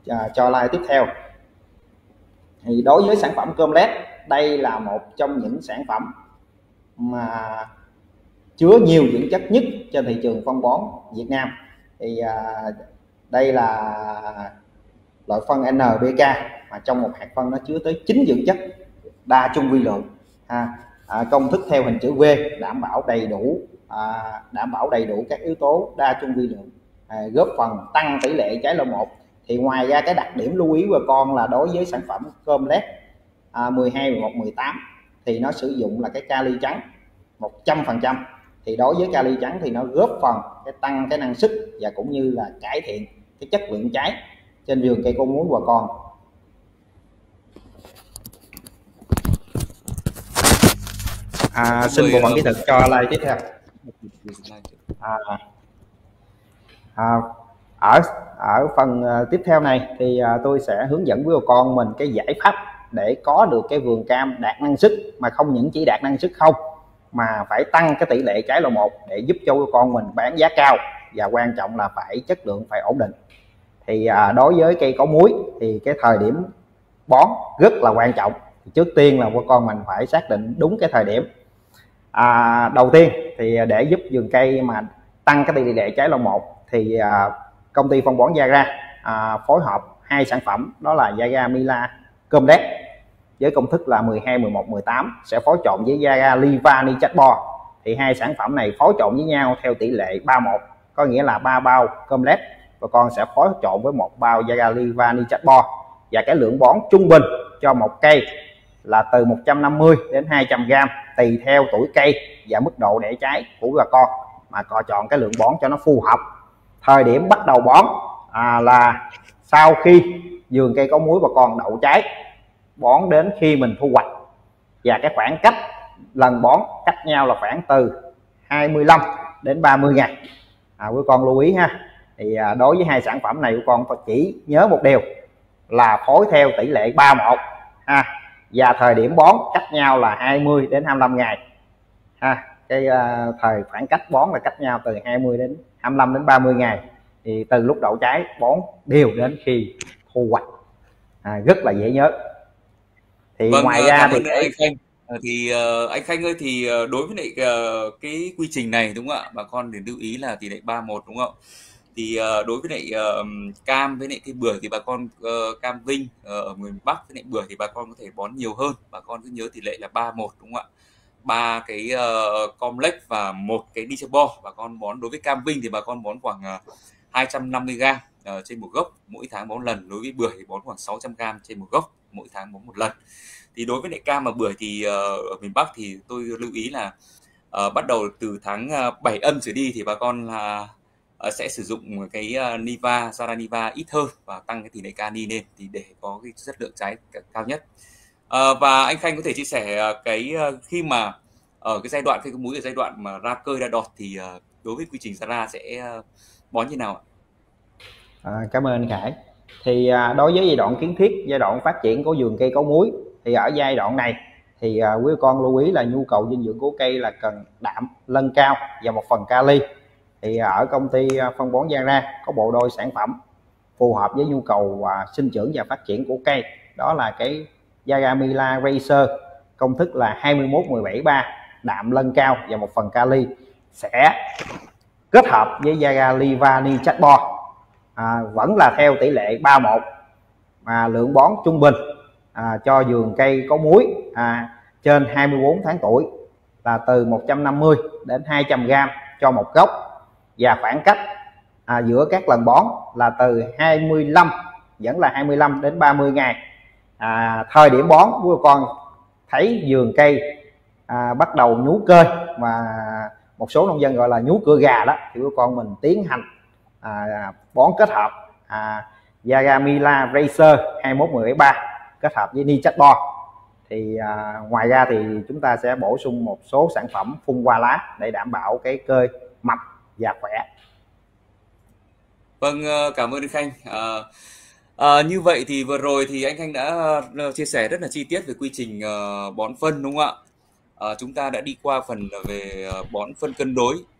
cho like tiếp theo. Thì đối với sản phẩm Cơm Lét, đây là một trong những sản phẩm mà chứa nhiều dưỡng chất nhất trên thị trường phân bón Việt Nam. Thì đây là loại phân NPK mà trong một hạt phân nó chứa tới 9 dưỡng chất đa chung vi lượng. Công thức theo hình chữ V, đảm bảo đầy đủ các yếu tố đa chung vi lượng, góp phần tăng tỷ lệ trái lô 1. Thì ngoài ra cái đặc điểm lưu ý bà con là đối với sản phẩm Cơm Lét 12, 11, 18 thì nó sử dụng là cái kali trắng 100%. Thì đối với kali trắng thì nó góp phần tăng cái năng suất và cũng như là cải thiện cái chất lượng trái trên vườn cây có múi bà con. Xin bộ phận kỹ thuật cho like tiếp theo. Ở phần tiếp theo này thì tôi sẽ hướng dẫn với bà con mình cái giải pháp để có được cái vườn cam đạt năng suất, mà không những chỉ đạt năng suất không mà phải tăng cái tỷ lệ trái lô 1 để giúp cho bà con mình bán giá cao, và quan trọng là phải chất lượng phải ổn định. Thì đối với cây có múi thì cái thời điểm bón rất là quan trọng. Trước tiên là bà con mình phải xác định đúng cái thời điểm. Đầu tiên thì để giúp vườn cây mà tăng cái tỷ lệ trái lô 1 thì công ty phân bón Yara phối hợp hai sản phẩm, đó là Yara Mila Cơm Lét với công thức là 12, 11, 18 sẽ phối trộn với Yara Liva Nichatbo. Thì hai sản phẩm này phối trộn với nhau theo tỷ lệ 3:1, có nghĩa là 3 bao Cơm Lét và con sẽ phối trộn với 1 bao Yara Liva Nichatbo, và cái lượng bón trung bình cho một cây là từ 150 đến 200 gram tùy theo tuổi cây và mức độ đẻ trái của bà con mà chọn cái lượng bón cho nó phù hợp. Thời điểm bắt đầu bón là sau khi vườn cây có múi bà con đậu trái, bón đến khi mình thu hoạch, và cái khoảng cách lần bón cách nhau là khoảng từ 25 đến 30 ngày. Quý con lưu ý ha. Thì đối với hai sản phẩm này quý con chỉ nhớ một điều là phối theo tỷ lệ 3:1 và thời điểm bón cách nhau là 20 đến 25 ngày cái thời khoảng cách bón là cách nhau từ 20 đến 25 đến 30 ngày. Thì từ lúc đậu trái bón đều đến khi thu hoạch, rất là dễ nhớ. Thì ngoài ra thì anh Khanh ơi, thì đối với lại cái quy trình này đúng không ạ, bà con để lưu ý là tỷ lệ 3:1 đúng không? Thì đối với lại cam với lại cái bưởi thì bà con cam Vinh ở miền Bắc với lại bưởi thì bà con có thể bón nhiều hơn. Bà con cứ nhớ tỷ lệ là 3:1 đúng không ạ? 3 cái complex và 1 cái Nichatbo. Bà con bón đối với cam Vinh thì bà con bón khoảng 250 gram trên một gốc, mỗi tháng bón lần. Đối với bưởi thì bón khoảng 600 gram trên một gốc, mỗi tháng bón một lần. Thì đối với lại cam và bưởi thì ở miền Bắc thì tôi lưu ý là bắt đầu từ tháng 7 âm trở đi thì bà con sẽ sử dụng cái Niva, Yara Niva ít hơn và tăng cái tỷ lệ kali lên thì để có cái chất lượng trái cao nhất. Và anh Khanh có thể chia sẻ cái khi mà ở cái giai đoạn cây có múi, ở giai đoạn mà ra cơi ra đọt thì đối với quy trình Yara sẽ bón như nào ạ? Cảm ơn anh Khải. Thì đối với giai đoạn kiến thiết, giai đoạn phát triển của vườn cây có múi thì ở giai đoạn này thì quý con lưu ý là nhu cầu dinh dưỡng của cây là cần đạm, lân cao và một phần kali. Thì ở công ty phân bón Yara có bộ đôi sản phẩm phù hợp với nhu cầu sinh trưởng và phát triển của cây, đó là cái Yara Mila Racer công thức là 21, 17, 3 đạm, lân cao và một phần kali, sẽ kết hợp với Yara Liva Nichatbo vẫn là theo tỷ lệ 3:1 mà lượng bón trung bình cho vườn cây có múi trên 24 tháng tuổi là từ 150 đến 200 gram cho một gốc, và khoảng cách giữa các lần bón là từ 25 đến 30 ngày. Thời điểm bón của con thấy vườn cây bắt đầu nhú cơi mà một số nông dân gọi là nhú cưa gà đó, thì con mình tiến hành bón kết hợp Yara Mila Racer 21, 17, 3 kết hợp với Nichatbo. Thì ngoài ra thì chúng ta sẽ bổ sung một số sản phẩm phun qua lá để đảm bảo cái cơi mập và khỏe. Vâng, cảm ơn anh Khanh. Như vậy thì vừa rồi thì anh Khanh đã chia sẻ rất là chi tiết về quy trình bón phân đúng không ạ? Chúng ta đã đi qua phần về bón phân cân đối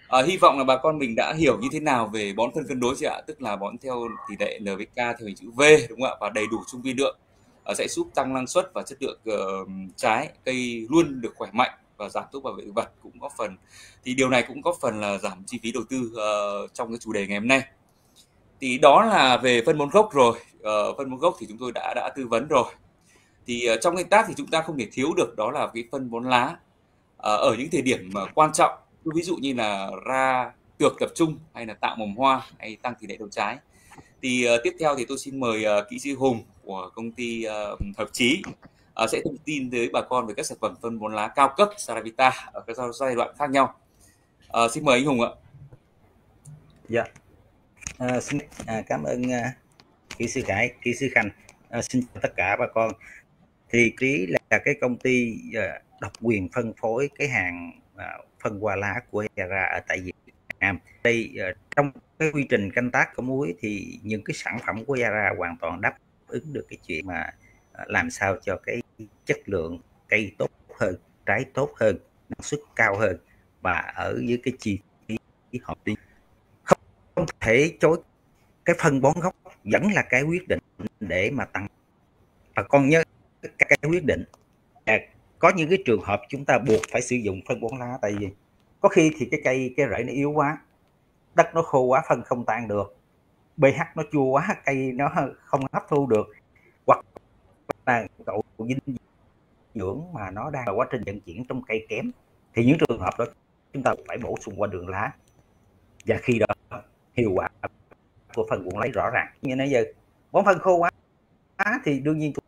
Hy vọng là bà con mình đã hiểu như thế nào về bón phân cân đối chị ạ, tức là bón theo tỷ lệ NPK theo hình chữ V, đúng không ạ, và đầy đủ trung vi lượng, sẽ giúp tăng năng suất và chất lượng trái, cây luôn được khỏe mạnh và giảm thuốc bảo vệ thực vật, cũng góp phần, thì điều này cũng góp phần là giảm chi phí đầu tư trong cái chủ đề ngày hôm nay. Thì đó là về phân bón gốc rồi. Phân bón gốc thì chúng tôi đã tư vấn rồi. Thì trong canh tác thì chúng ta không thể thiếu được đó là cái phân bón lá ở những thời điểm quan trọng, ví dụ như là ra tược tập trung hay là tạo mầm hoa hay tăng tỷ lệ đầu trái. Thì tiếp theo thì tôi xin mời kỹ sư Hùng của công ty Hợp Chí sẽ thông tin tới bà con về các sản phẩm phân bón lá cao cấp Saravita ở các giai đoạn khác nhau. Xin mời anh Hùng ạ. Dạ. Xin cảm ơn kỹ sư Khải, kỹ sư Khanh. Xin chào tất cả bà con. Thì Trí là cái công ty độc quyền phân phối cái hàng phân hoa lá của Yara ở tại Việt Nam. Đây trong cái quy trình canh tác của muối thì những cái sản phẩm của Yara hoàn toàn đáp ứng được cái chuyện mà làm sao cho cái chất lượng cây tốt hơn, trái tốt hơn, năng suất cao hơn, và ở dưới cái chi phí hợp lý. Không thể chối cái phân bón gốc vẫn là cái quyết định để mà tăng. Và con nhớ cái quyết định có những cái trường hợp chúng ta buộc phải sử dụng phân bón lá, tại vì có khi thì cái rễ nó yếu quá, đất nó khô quá, phân không tan được, pH nó chua quá, cây nó không hấp thu được, hoặc là độ dinh dưỡng mà nó đang là quá trình vận chuyển trong cây kém, thì những trường hợp đó chúng ta phải bổ sung qua đường lá. Và khi đó hiệu quả của phân bón lấy rõ ràng. Như nãy giờ bón phân khô quá thì đương nhiên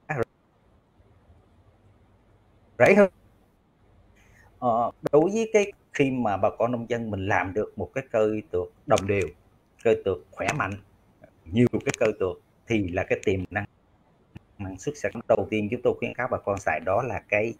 rẻ hơn. Đối với cái khi mà bà con nông dân mình làm được một cái cây tược đồng đều, cây tược khỏe mạnh, nhiều cái cây tược, thì là cái tiềm năng suất sản phẩm đầu tiên chúng tôi khuyến cáo bà con xài, đó là cái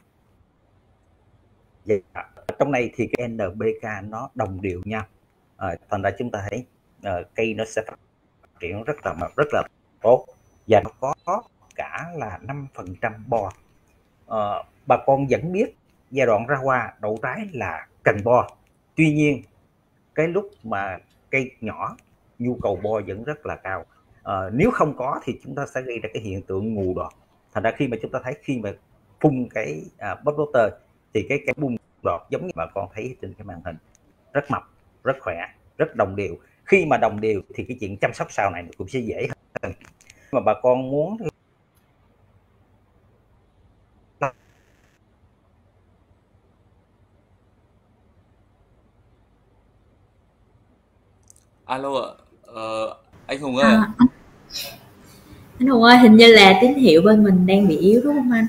trong này thì cái NPK nó đồng đều nhau. Thành ra chúng ta thấy cây nó sẽ phát triển rất là tốt, và nó có cả là 5% bo. Bà con vẫn biết giai đoạn ra hoa đậu trái là cần bo, tuy nhiên cái lúc mà cây nhỏ nhu cầu bo vẫn rất là cao. Nếu không có thì chúng ta sẽ gây ra cái hiện tượng ngù đọt. Thành ra khi mà chúng ta thấy khi mà phun cái bắp water thì cái bung đọt giống như bà con thấy trên cái màn hình, rất mập, rất khỏe, rất đồng đều. Khi mà đồng đều thì cái chuyện chăm sóc sau này cũng sẽ dễ hơn. Mà bà con muốn Alo ạ, anh Hùng ơi. Anh Hùng ơi, hình như là tín hiệu bên mình đang bị yếu đúng không anh?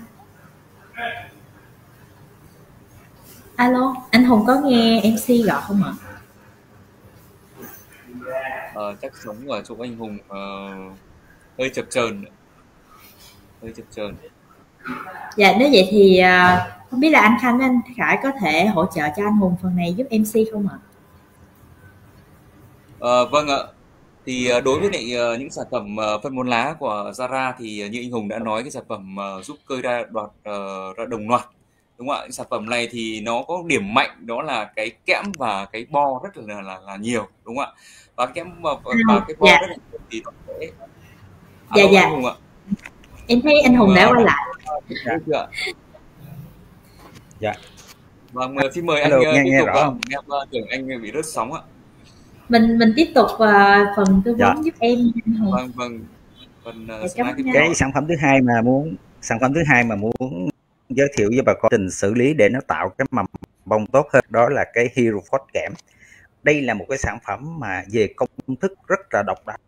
Alo, anh Hùng có nghe MC gọi không ạ? Chắc sống ở chỗ anh Hùng hơi chập chờn. Dạ, nếu vậy thì không biết là anh Khanh, anh Khải có thể hỗ trợ cho anh Hùng phần này giúp MC không ạ? Vâng ạ. Thì đối với lại những sản phẩm phân bón lá của Yara thì như anh Hùng đã nói, cái sản phẩm giúp cây ra đồng loạt, đúng không ạ? Những sản phẩm này thì nó có điểm mạnh đó là cái kẽm và cái bo rất là nhiều, đúng không ạ? Và kẽm và cái bo rất là nhiều thì nó sẽ... Dạ. Anh Hùng ạ. Em thấy anh Hùng đã quay lại. Dạ. Vâng, xin mời anh tiếp tục ạ. Em tưởng anh bị rớt sóng ạ. Mình tiếp tục phần tư vấn giúp em. Vâng. Cái sản phẩm thứ hai mà muốn giới thiệu với bà con trình xử lý để nó tạo cái mầm bông tốt hơn, đó là cái Heroford kẽm. Đây là một cái sản phẩm mà về công thức rất là độc đáo,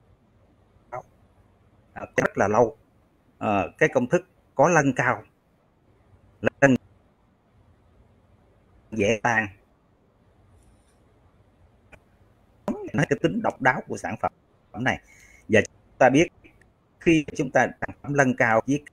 rất là lâu. Cái công thức có lân cao, lân dễ tan, nói cái tính độc đáo của sản phẩm này. Và chúng ta biết khi chúng ta sản phẩm lân cao với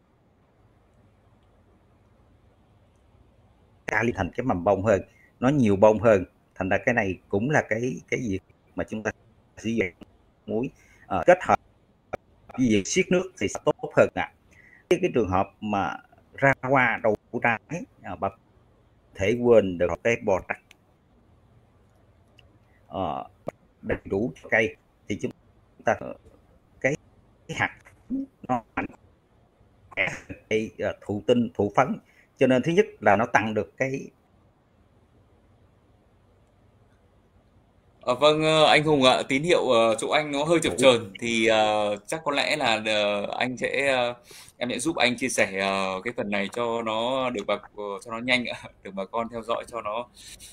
kali thành cái mầm bông hơn, nó nhiều bông hơn. Thành ra cái này cũng là cái việc mà chúng ta sử dụng muối kết hợp với việc siết nước thì sẽ tốt hơn ạ. Cái trường hợp mà ra hoa đầu trái, bà thể quên được cái bò trắng. đầy đủ cho cây thì chúng ta cái hạt nó mạnh, cái thụ tinh thụ phấn, cho nên thứ nhất là nó tăng được cái Vâng, anh Hùng ạ, tín hiệu chỗ anh nó hơi chập chờn thì chắc có lẽ là anh sẽ em sẽ giúp anh chia sẻ cái phần này cho nó được cho nó nhanh ạ, được bà con theo dõi cho nó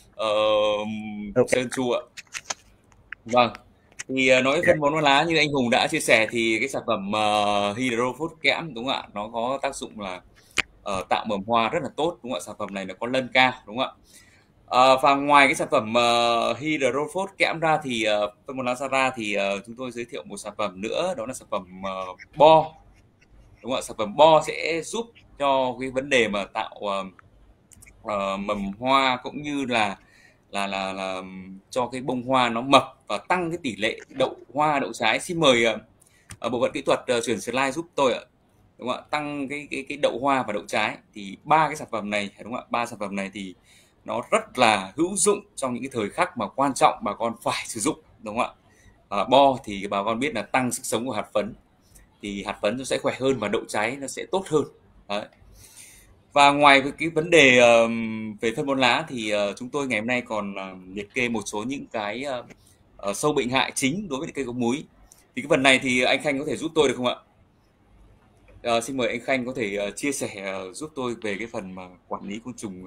trơn tru ạ. Vâng, thì nói phân bón lá như anh Hùng đã chia sẻ thì cái sản phẩm Hydrophos kẽm đúng không ạ, nó có tác dụng là tạo mầm hoa rất là tốt đúng không ạ, sản phẩm này nó có lân cao đúng không ạ. Và ngoài cái sản phẩm Hydrophos kẽm ra thì phân bón lá Sara thì chúng tôi giới thiệu một sản phẩm nữa, đó là sản phẩm bo đúng không ạ. Sản phẩm bo sẽ giúp cho cái vấn đề mà tạo mầm hoa cũng như là cho cái bông hoa nó mập và tăng cái tỷ lệ đậu hoa đậu trái. Xin mời bộ phận kỹ thuật chuyển slide giúp tôi ạ. Đúng không ạ? Tăng cái đậu hoa và đậu trái thì ba cái sản phẩm này đúng không ạ? Ba sản phẩm này thì nó rất là hữu dụng trong những cái thời khắc mà quan trọng bà con phải sử dụng đúng không ạ. Bo thì bà con biết là tăng sức sống của hạt phấn, thì hạt phấn nó sẽ khỏe hơn và đậu trái nó sẽ tốt hơn. Đấy. Và ngoài cái vấn đề về phân bón lá thì chúng tôi ngày hôm nay còn liệt kê một số những cái sâu bệnh hại chính đối với cây có múi. Thì cái phần này thì anh Khanh có thể giúp tôi được không ạ? Xin mời anh Khanh có thể chia sẻ giúp tôi về cái phần mà quản lý côn trùng.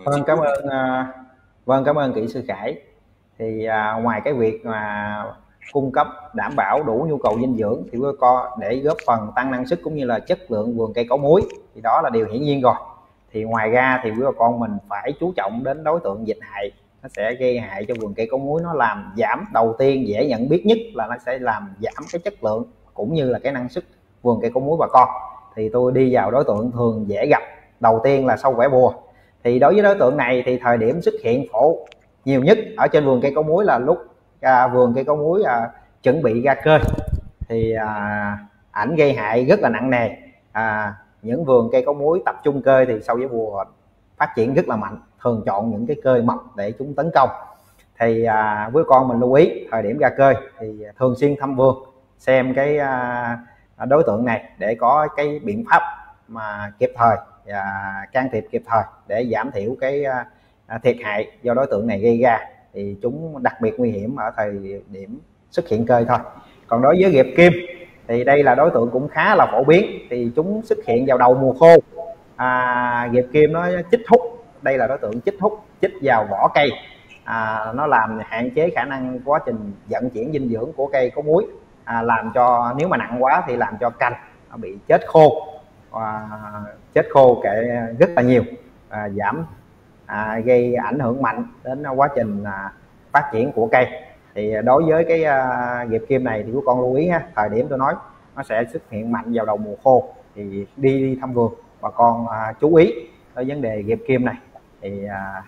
Cảm ơn kỹ sư Khải. Thì ngoài cái việc mà cung cấp đảm bảo đủ nhu cầu dinh dưỡng thì để góp phần tăng năng suất cũng như là chất lượng vườn cây có múi thì đó là điều hiển nhiên rồi. Thì ngoài ra thì quý bà con mình phải chú trọng đến đối tượng dịch hại, nó sẽ gây hại cho vườn cây có múi. Nó làm giảm, đầu tiên dễ nhận biết nhất là nó sẽ làm giảm cái chất lượng cũng như là cái năng suất vườn cây có múi bà con. Thì tôi đi vào đối tượng thường dễ gặp, đầu tiên là sâu vẽ bùa. Thì đối với đối tượng này thì thời điểm xuất hiện phổ nhiều nhất ở trên vườn cây có múi là lúc vườn cây có múi chuẩn bị ra cơi, thì ảnh gây hại rất là nặng nề. Những vườn cây có múi tập trung cơi thì sâu vẽ bùa phát triển rất là mạnh, thường chọn những cái cơi mập để chúng tấn công. Thì với con mình lưu ý thời điểm ra cơi thì thường xuyên thăm vườn xem cái đối tượng này để có cái biện pháp mà kịp thời và can thiệp kịp thời để giảm thiểu cái thiệt hại do đối tượng này gây ra. Thì chúng đặc biệt nguy hiểm ở thời điểm xuất hiện cơi thôi. Còn đối với gẹp kim thì đây là đối tượng cũng khá là phổ biến, thì chúng xuất hiện vào đầu mùa khô. Gẹp kim nó chích hút, đây là đối tượng chích hút, chích vào vỏ cây. Nó làm hạn chế khả năng quá trình vận chuyển dinh dưỡng của cây có múi, làm cho nếu mà nặng quá thì làm cho cành nó bị chết khô, chết khô rất là nhiều, giảm gây ảnh hưởng mạnh đến quá trình phát triển của cây. Thì đối với cái gẹp kim này thì các con lưu ý ha, thời điểm tôi nói nó sẽ xuất hiện mạnh vào đầu mùa khô, thì đi thăm vườn bà con chú ý tới vấn đề gẹp kim này thì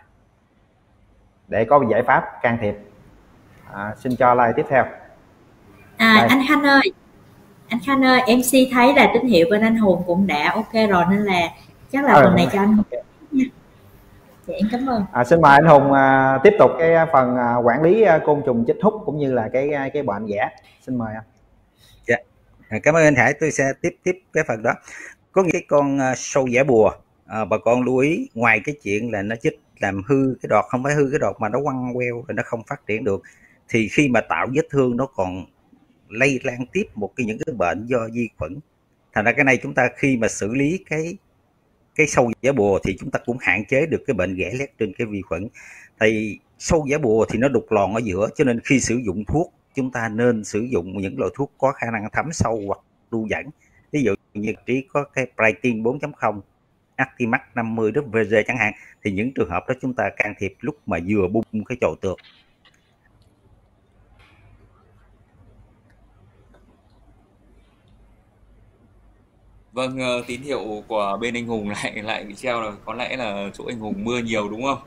để có giải pháp can thiệp. Xin cho like tiếp theo. Anh Khanh ơi, MC thấy là tín hiệu bên anh Hùng cũng đã ok rồi, nên là chắc là phần này cho anh Hùng nha. Dạ, em cảm ơn. Xin mời anh Hùng tiếp tục cái phần quản lý côn trùng chích hút cũng như là cái bệnh ghẻ. Xin mời anh. Dạ. Cảm ơn anh Hải, tôi sẽ tiếp cái phần đó. Có những cái con sâu vẽ bùa, bà con lưu ý, ngoài cái chuyện là nó chích làm hư cái đọt, không phải hư cái đọt mà nó quăng queo rồi nó không phát triển được, thì khi mà tạo vết thương nó còn lây lan tiếp những cái bệnh do vi khuẩn. Thành ra cái này chúng ta khi mà xử lý cái sâu vẽ bùa thì chúng ta cũng hạn chế được cái bệnh ghẻ lét trên cái vi khuẩn. Thì sâu vẽ bùa thì nó đục lòn ở giữa, cho nên khi sử dụng thuốc chúng ta nên sử dụng những loại thuốc có khả năng thấm sâu hoặc lưu dẫn. Ví dụ như trí có cái Pritin 4.0, Actimax 50 VG chẳng hạn, thì những trường hợp đó chúng ta can thiệp lúc mà vừa bung cái chồi tược. Vâng, tín hiệu của bên anh Hùng lại bị treo rồi, có lẽ là chỗ anh Hùng mưa nhiều đúng không?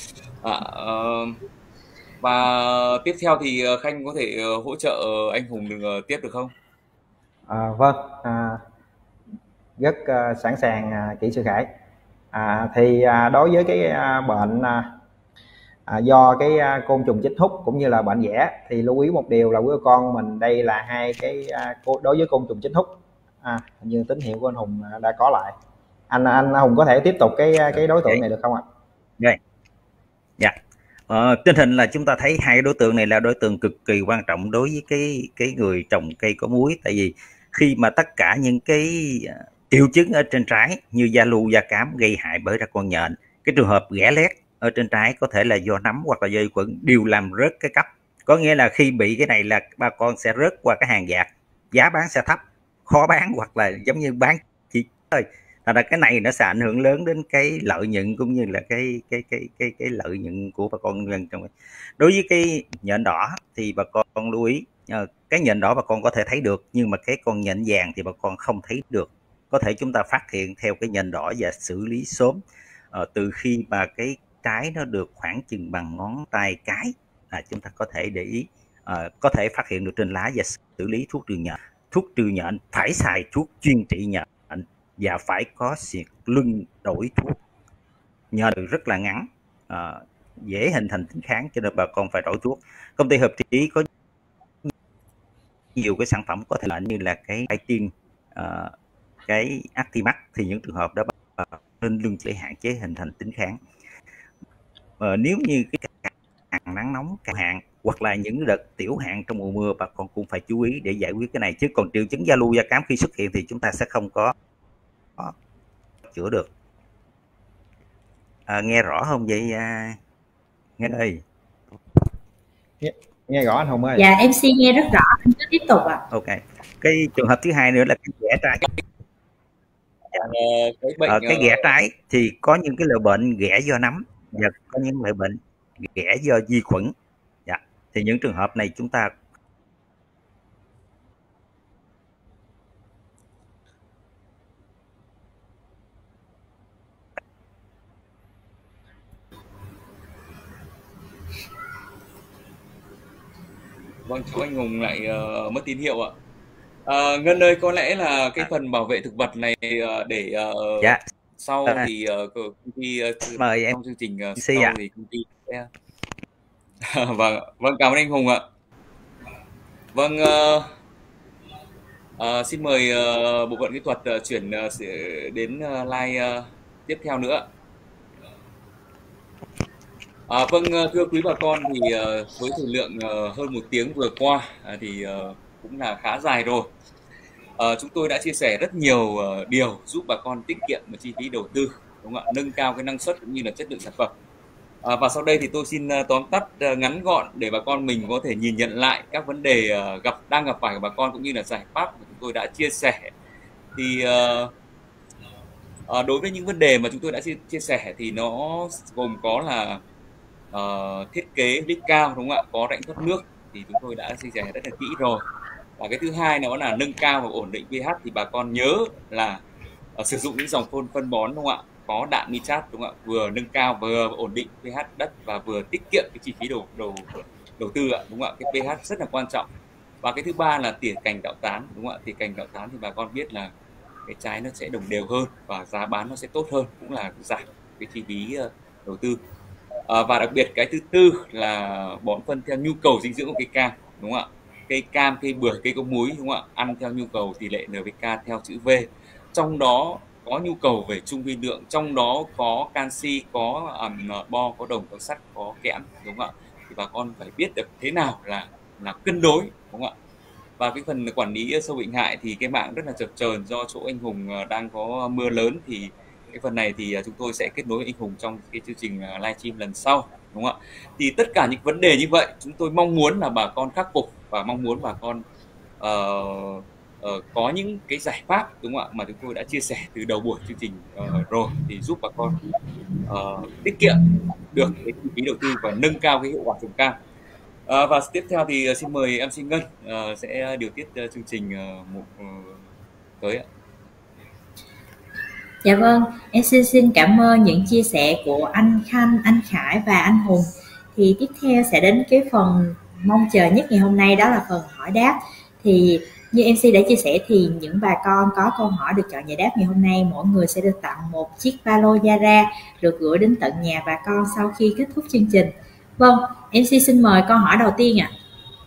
Và tiếp theo thì Khanh có thể hỗ trợ anh Hùng tiếp được không? Vâng, rất sẵn sàng kỹ sư Khải. Thì đối với cái bệnh do cái côn trùng chích hút cũng như là bệnh ghẻ. Thì lưu ý một điều là quý bà con mình đây là hai cái đối với côn trùng chích hút. Hình như tín hiệu của anh Hùng đã có lại. Anh Hùng có thể tiếp tục cái đối tượng này được không ạ? Rồi. Dạ. Tình hình là chúng ta thấy hai đối tượng này là đối tượng cực kỳ quan trọng đối với cái người trồng cây có múi. Tại vì khi mà tất cả những cái triệu chứng ở trên trái như da lu, da cám gây hại bởi ra con nhện, cái trường hợp ghẻ lét ở trên trái có thể là do nấm hoặc là do vi khuẩn, đều làm rớt cái cấp. Có nghĩa là khi bị cái này là bà con sẽ rớt qua cái hàng dạt, giá bán sẽ thấp, khó bán hoặc là giống như bán chỉ thôi. Thành ra cái này nó sẽ ảnh hưởng lớn đến cái lợi nhuận cũng như là cái lợi nhuận của bà con nhân trong. Đối với cái nhện đỏ thì bà con lưu ý, cái nhện đỏ bà con có thể thấy được, nhưng mà cái con nhện vàng thì bà con không thấy được. Có thể chúng ta phát hiện theo cái nhện đỏ và xử lý sớm từ khi mà cái trái nó được khoảng chừng bằng ngón tay cái, chúng ta có thể để ý, có thể phát hiện được trên lá và xử lý thuốc trừ nhện. Thuốc trừ nhện phải xài thuốc chuyên trị nhện và phải có xịt luân đổi thuốc. Nhện rất là ngắn, dễ hình thành tính kháng, cho nên bà con phải đổi thuốc. Công ty Hợp Trí có nhiều cái sản phẩm có thể là như là cái tiên, cái Actimax, thì những trường hợp đó nên luân để hạn chế hình thành tính kháng. Nếu như cái hạn nắng nóng, cao hạn hoặc là những đợt tiểu hạn trong mùa mưa, bà con cũng phải chú ý để giải quyết cái này. Chứ còn triệu chứng da lu, da cám khi xuất hiện thì chúng ta sẽ không có chữa được. Nghe rõ không vậy Ngân ơi? Nghe rõ anh Hùng ơi. Dạ MC nghe rất rõ, anh cứ tiếp tục ạ. Ok. Cái trường hợp thứ hai nữa là cái ghẻ trái. Cái ghẻ trái thì có những cái loại bệnh ghẻ do nấm và có những loại bệnh ghẻ do vi khuẩn. Thì những trường hợp này chúng ta Vâng, cháu anh Hùng lại mất tín hiệu ạ. Ngân ơi, có lẽ là cái phần bảo vệ thực vật này để sau thì công ty mời em trong chương trình sau thì công ty sẽ vâng, cảm ơn anh Hùng ạ. Vâng, xin mời bộ phận kỹ thuật chuyển đến slide tiếp theo nữa. Vâng, thưa quý bà con, thì với thời lượng hơn 1 tiếng vừa qua thì cũng là khá dài rồi. Chúng tôi đã chia sẻ rất nhiều điều giúp bà con tiết kiệm chi phí đầu tư, đúng không ạ? Nâng cao cái năng suất cũng như là chất lượng sản phẩm. Và sau đây thì tôi xin tóm tắt ngắn gọn để bà con mình có thể nhìn nhận lại các vấn đề đang gặp phải của bà con cũng như là giải pháp mà chúng tôi đã chia sẻ. Thì đối với những vấn đề mà chúng tôi đã chia sẻ thì nó gồm có là thiết kế lít cao, đúng không ạ? Có rãnh thoát nước thì chúng tôi đã chia sẻ rất là kỹ rồi. Và cái thứ hai nó là nâng cao và ổn định pH, thì bà con nhớ là sử dụng những dòng phân bón, đúng không ạ? Có đạm nitrat, đúng không ạ? Vừa nâng cao vừa ổn định pH đất và vừa tiết kiệm cái chi phí đầu tư ạ, đúng không ạ? Cái pH rất là quan trọng. Và cái thứ ba là tỉa cành tạo tán, đúng không ạ? Tỉa cành tạo tán thì bà con biết là cái trái nó sẽ đồng đều hơn và giá bán nó sẽ tốt hơn, cũng là giảm cái chi phí đầu tư. Và đặc biệt cái thứ tư là bón phân theo nhu cầu dinh dưỡng của cây cam, đúng không ạ? Cây cam, cây bưởi, cây có múi, đúng không ạ? Ăn theo nhu cầu tỷ lệ NPK theo chữ V. Trong đó có nhu cầu về trung vi lượng, trong đó có canxi, có bo, có đồng, có sắt, có kẽm, đúng không ạ? Thì bà con phải biết được thế nào là cân đối, đúng không ạ? Và cái phần quản lý sâu bệnh hại thì cái mạng rất là chập chờn do chỗ anh Hùng đang có mưa lớn, thì cái phần này thì chúng tôi sẽ kết nối với anh Hùng trong cái chương trình livestream lần sau, đúng không ạ? Thì tất cả những vấn đề như vậy chúng tôi mong muốn là bà con khắc phục và mong muốn bà con có những cái giải pháp, đúng không ạ, mà chúng tôi đã chia sẻ từ đầu buổi chương trình rồi, thì giúp bà con tiết kiệm được cái chi phí đầu tư và nâng cao cái hiệu quả trồng cam. Và tiếp theo thì xin mời MC Ngân sẽ điều tiết chương trình tới ạ. Dạ vâng, em xin cảm ơn những chia sẻ của anh Khanh, anh Khải và anh Hùng. Thì tiếp theo sẽ đến cái phần mong chờ nhất ngày hôm nay, đó là phần hỏi đáp. Thì như MC đã chia sẻ thì những bà con có câu hỏi được chọn giải đáp ngày hôm nay, mỗi người sẽ được tặng một chiếc ba lô Zara được gửi đến tận nhà bà con sau khi kết thúc chương trình. Vâng, MC xin mời câu hỏi đầu tiên ạ.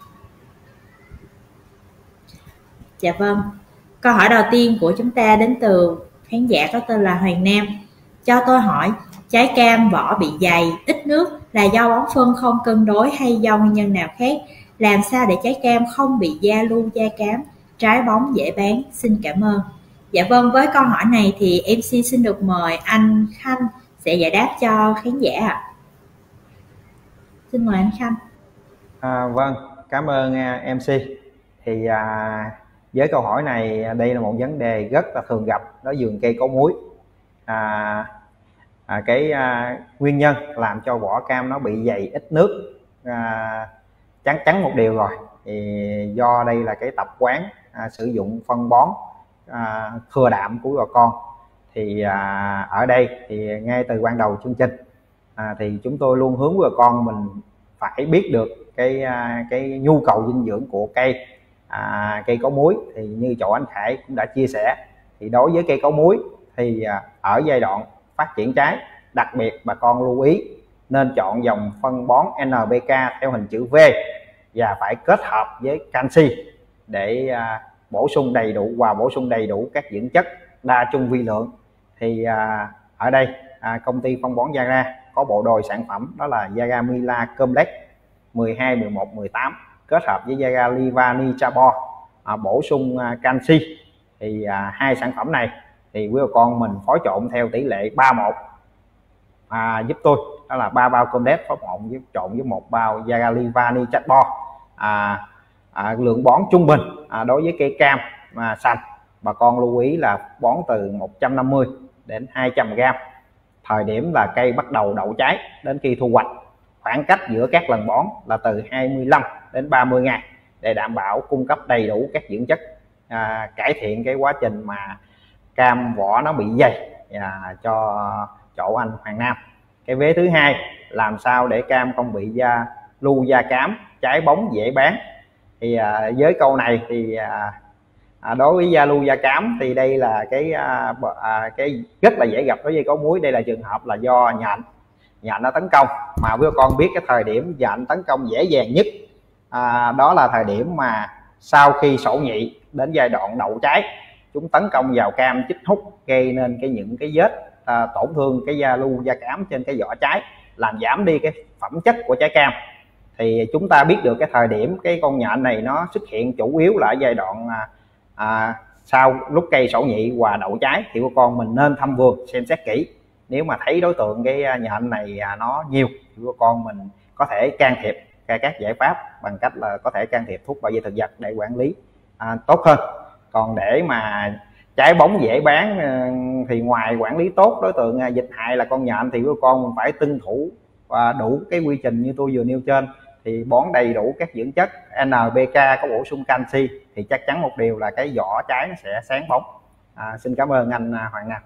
Dạ vâng, câu hỏi đầu tiên của chúng ta đến từ khán giả có tên là Hoàng Nam. Cho tôi hỏi, trái cam vỏ bị dày, ít nước là do bón phân không cân đối hay do nguyên nhân nào khác? Làm sao để trái cam không bị da lu da cám, trái bóng dễ bán? Xin cảm ơn. Dạ vâng, với câu hỏi này thì MC xin được mời anh Khanh sẽ giải đáp cho khán giả ạ. Xin mời anh Khanh. Vâng, cảm ơn MC. Thì với câu hỏi này, đây là một vấn đề rất là thường gặp ở vườn cây có múi. Nguyên nhân làm cho vỏ cam nó bị dày ít nước chắc chắn một điều rồi, thì do đây là cái tập quán sử dụng phân bón thừa đạm của bà con. Thì ở đây thì ngay từ ban đầu chương trình thì chúng tôi luôn hướng bà con mình phải biết được cái nhu cầu dinh dưỡng của cây có múi. Thì như chỗ anh Khải cũng đã chia sẻ, thì đối với cây có múi thì ở giai đoạn phát triển trái, đặc biệt bà con lưu ý nên chọn dòng phân bón NPK theo hình chữ V và phải kết hợp với canxi để bổ sung đầy đủ và bổ sung đầy đủ các dưỡng chất đa chung vi lượng. Thì ở đây công ty phân bón Yara có bộ đồi sản phẩm đó là Yara Mila Complex 12, 11, 18 kết hợp với Yara Liva Nitrabor bổ sung canxi. Thì hai sản phẩm này thì quý bà con mình phối trộn theo tỷ lệ 3:1 giúp tôi, đó là 3 bao Complex phối trộn với 1 bao Yara Liva Nitrabor. Lượng bón trung bình đối với cây cam xanh bà con lưu ý là bón từ 150 đến 200 gram. Thời điểm là cây bắt đầu đậu trái đến khi thu hoạch, khoảng cách giữa các lần bón là từ 25 đến 30 ngày để đảm bảo cung cấp đầy đủ các dưỡng chất cải thiện cái quá trình mà cam vỏ nó bị dày cho chỗ anh Hoàng Nam. Cái vế thứ hai, làm sao để cam không bị da lu da cám, trái bóng dễ bán. Thì với câu này thì đối với da lu da cám thì đây là cái rất là dễ gặp đối với có múi. Đây là trường hợp là do nhện nó tấn công, mà với con biết cái thời điểm nhện tấn công dễ dàng nhất đó là thời điểm mà sau khi sổ nhị đến giai đoạn đậu trái, chúng tấn công vào cam chích hút, gây nên những cái vết tổn thương cái da lu da cám trên cái vỏ trái, làm giảm đi cái phẩm chất của trái cam. Thì chúng ta biết được cái thời điểm cái con nhện này nó xuất hiện chủ yếu là ở giai đoạn sau lúc cây sổ nhị và đậu trái, thì cô con mình nên thăm vườn xem xét kỹ. Nếu mà thấy đối tượng cái nhện này nó nhiều thì cô con mình có thể can thiệp các giải pháp bằng cách là có thể can thiệp thuốc bảo vệ thực vật để quản lý tốt hơn. Còn để mà trái bóng dễ bán thì ngoài quản lý tốt đối tượng dịch hại là con nhện, thì cô con mình phải tuân thủ đủ cái quy trình như tôi vừa nêu trên. Thì bón đầy đủ các dưỡng chất, NPK có bổ sung canxi, thì chắc chắn một điều là cái vỏ trái nó sẽ sáng bóng. Xin cảm ơn anh Hoàng Nam.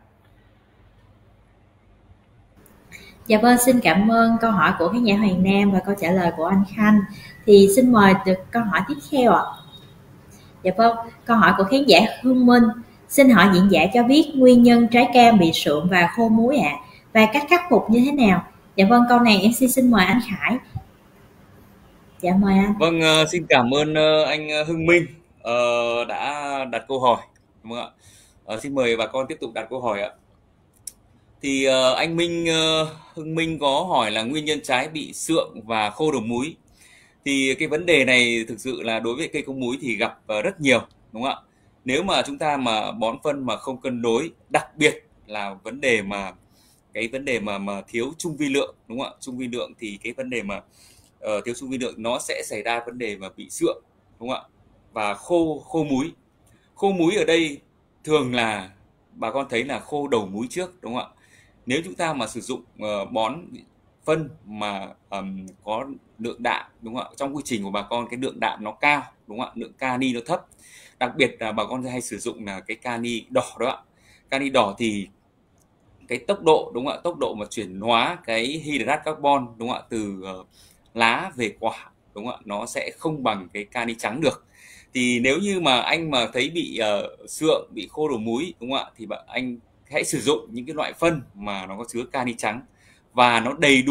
Dạ vâng, xin cảm ơn câu hỏi của khán giả Hoàng Nam và câu trả lời của anh Khanh. Thì xin mời được câu hỏi tiếp theo ạ. Dạ vâng, câu hỏi của khán giả Hương Minh. Xin hỏi diễn giả cho biết nguyên nhân trái cam bị sượng và khô múi ạ, và cách khắc phục như thế nào? Dạ vâng, câu này MC xin mời anh Khải. Dạ mời anh. Vâng, xin cảm ơn anh Hưng Minh đã đặt câu hỏi. Đúng không ạ? Xin mời bà con tiếp tục đặt câu hỏi ạ. Thì anh Hưng Minh có hỏi là nguyên nhân trái bị sượng và khô đầu múi. Thì cái vấn đề này thực sự là đối với cây có múi thì gặp rất nhiều, đúng không ạ? Nếu mà chúng ta mà bón phân mà không cân đối, đặc biệt là vấn đề mà thiếu chung vi lượng, đúng không ạ? Chung vi lượng thì cái vấn đề mà thiếu chung vi lượng nó sẽ xảy ra vấn đề mà bị sượng, đúng không ạ? Và khô múi. Khô múi ở đây thường là bà con thấy là khô đầu múi trước, đúng không ạ? Nếu chúng ta mà sử dụng bón phân mà có lượng đạm, đúng không ạ? Trong quy trình của bà con cái lượng đạm nó cao, đúng không ạ? Lượng kali nó thấp. Đặc biệt là bà con hay sử dụng là cái kali đỏ đó ạ. Kali đỏ thì cái tốc độ, đúng không ạ? Tốc độ mà chuyển hóa cái hydrat carbon, đúng không ạ? Từ lá về quả, đúng không ạ? Nó sẽ không bằng cái kali trắng được. Thì nếu như mà anh mà thấy bị sượng, bị khô đầu múi, đúng không ạ? Thì anh hãy sử dụng những cái loại phân mà nó có chứa kali trắng và nó đầy đủ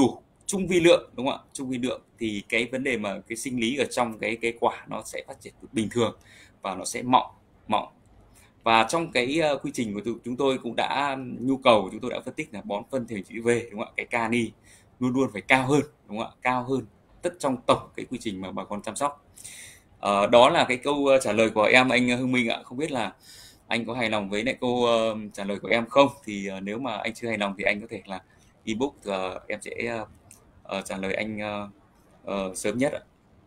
trung vi lượng, đúng không ạ? Trung vi lượng thì cái vấn đề mà cái sinh lý ở trong cái quả nó sẽ phát triển bình thường và nó sẽ mọng. Và trong cái quy trình của chúng tôi cũng đã nhu cầu, chúng tôi đã phân tích là bón phân theo chữ V, đúng không ạ? Cái kani luôn luôn phải cao hơn, đúng không ạ? Cao hơn tất trong tổng cái quy trình mà bà con chăm sóc. Đó là cái câu trả lời của em, anh Hưng Minh ạ. Không biết là anh có hài lòng với lại câu trả lời của em không? Thì nếu mà anh chưa hài lòng thì anh có thể là ebook, em sẽ trả lời anh sớm nhất ạ.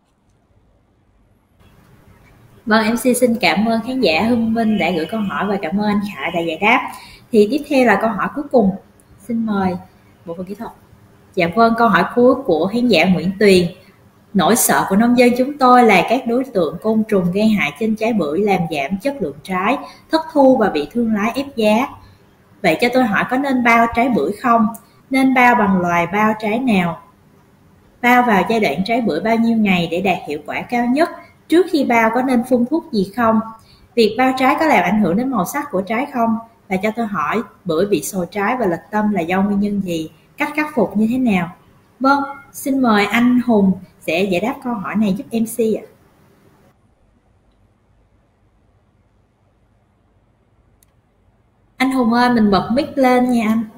Vâng, MC xin cảm ơn khán giả Hưng Minh đã gửi câu hỏi và cảm ơn anh Khải đã giải đáp. Thì tiếp theo là câu hỏi cuối cùng. Xin mời bộ phận kỹ thuật. Dạ vâng, câu hỏi cuối của khán giả Nguyễn Tuyền. Nỗi sợ của nông dân chúng tôi là các đối tượng côn trùng gây hại trên trái bưởi làm giảm chất lượng trái, thất thu và bị thương lái ép giá. Vậy cho tôi hỏi có nên bao trái bưởi không? Nên bao bằng loài bao trái nào? Bao vào giai đoạn trái bưởi bao nhiêu ngày để đạt hiệu quả cao nhất? Trước khi bao có nên phun thuốc gì không? Việc bao trái có làm ảnh hưởng đến màu sắc của trái không? Và cho tôi hỏi bưởi bị sồi trái và lệch tâm là do nguyên nhân gì? Cách khắc phục như thế nào? Vâng, xin mời anh Hùng sẽ giải đáp câu hỏi này giúp MC ạ. Anh Hùng ơi, mình bật mic lên nha anh.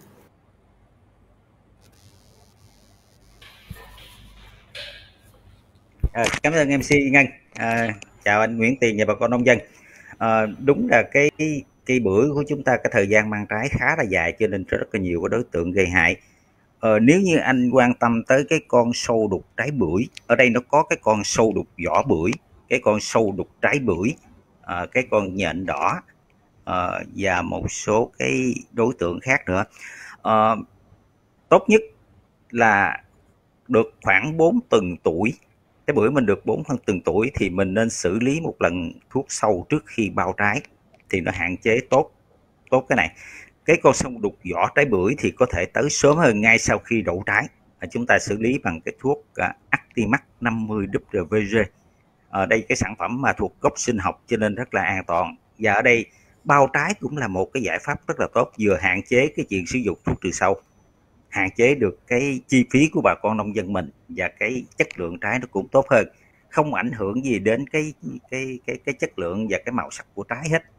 Cảm ơn MC Ngân. Chào anh Nguyễn Tiền và bà con nông dân. Đúng là cái cây bưởi của chúng ta cái thời gian mang trái khá là dài cho nên rất là nhiều cái đối tượng gây hại. Nếu như anh quan tâm tới cái con sâu đục trái bưởi, ở đây nó có cái con sâu đục vỏ bưởi, cái con sâu đục trái bưởi, cái con nhện đỏ và một số cái đối tượng khác nữa. Tốt nhất là được khoảng 4 tuần tuổi, cái bưởi mình được 4 tuần tuổi thì mình nên xử lý một lần thuốc sâu trước khi bao trái thì nó hạn chế tốt cái này. Cái con sâu đục vỏ trái bưởi thì có thể tới sớm hơn ngay sau khi đậu trái. Chúng ta xử lý bằng cái thuốc Actimax 50WG. Ở đây cái sản phẩm mà thuộc gốc sinh học cho nên rất là an toàn. Và ở đây bao trái cũng là một cái giải pháp rất là tốt, vừa hạn chế cái chuyện sử dụng thuốc trừ sâu, hạn chế được cái chi phí của bà con nông dân mình và cái chất lượng trái nó cũng tốt hơn, không ảnh hưởng gì đến cái chất lượng và cái màu sắc của trái hết.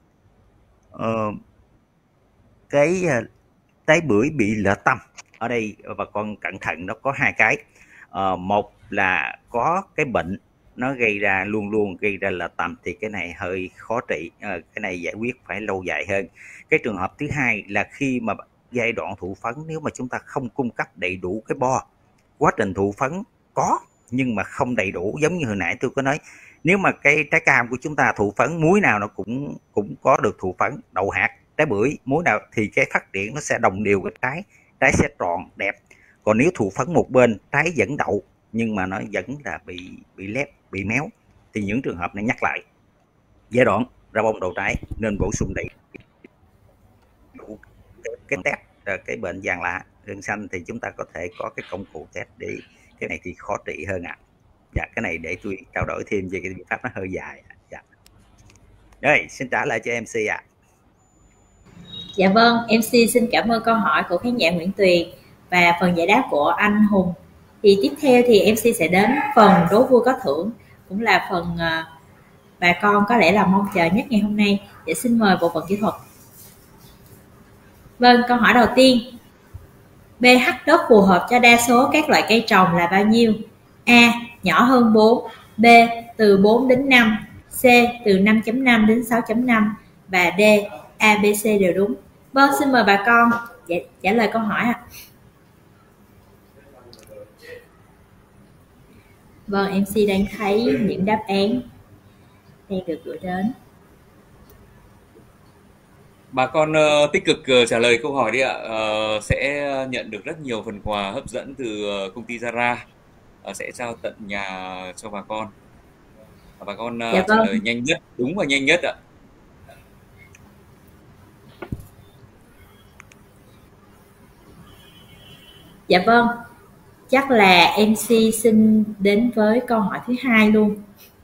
Cái trái bưởi bị lệch tâm ở đây bà con cẩn thận, nó có hai cái. Một là có cái bệnh nó gây ra luôn gây ra lệch tầm thì cái này hơi khó trị, cái này giải quyết phải lâu dài hơn. Cái trường hợp thứ hai là khi mà giai đoạn thụ phấn, nếu mà chúng ta không cung cấp đầy đủ cái bo, quá trình thụ phấn có nhưng mà không đầy đủ, giống như hồi nãy tôi có nói, nếu mà cái trái cam của chúng ta thụ phấn múi nào nó cũng có được thụ phấn, đậu hạt trái bưởi múi nào thì cái phát triển nó sẽ đồng đều cái trái sẽ tròn đẹp. Còn nếu thụ phấn một bên trái vẫn đậu nhưng mà nó vẫn là bị lép, bị méo thì những trường hợp này nhắc lại giai đoạn ra bông đầu trái nên bổ sung đầy đủ cái test cái bệnh vàng lạ gân xanh thì chúng ta có thể có cái công cụ test để cái này thì khó trị hơn ạ. Dạ, cái này để tôi trao đổi thêm về cái biện pháp nó hơi dài. Dạ. Rồi, xin trả lời cho MC ạ. Dạ vâng, MC xin cảm ơn câu hỏi của khán giả Nguyễn Tuyền và phần giải đáp của anh Hùng. Thì tiếp theo thì MC sẽ đến phần đố vui có thưởng, cũng là phần bà con có lẽ là mong chờ nhất ngày hôm nay. Để xin mời bộ phận kỹ thuật. Vâng, câu hỏi đầu tiên. pH đất phù hợp cho đa số các loại cây trồng là bao nhiêu? A. Nhỏ hơn 4, B. Từ 4 đến 5, C. Từ 5.5 đến 6.5 và D. A, B, C đều đúng. Vâng, xin mời bà con trả lời câu hỏi ạ. Vâng, MC đang thấy những đáp án đang được gửi đến. Bà con tích cực trả lời câu hỏi đi ạ. Sẽ nhận được rất nhiều phần quà hấp dẫn từ công ty Zara, sẽ trao tận nhà cho bà con. Bà con Dạ trả vâng. lời nhanh nhất, đúng và nhanh nhất ạ. Dạ vâng, chắc là MC xin đến với câu hỏi thứ hai luôn.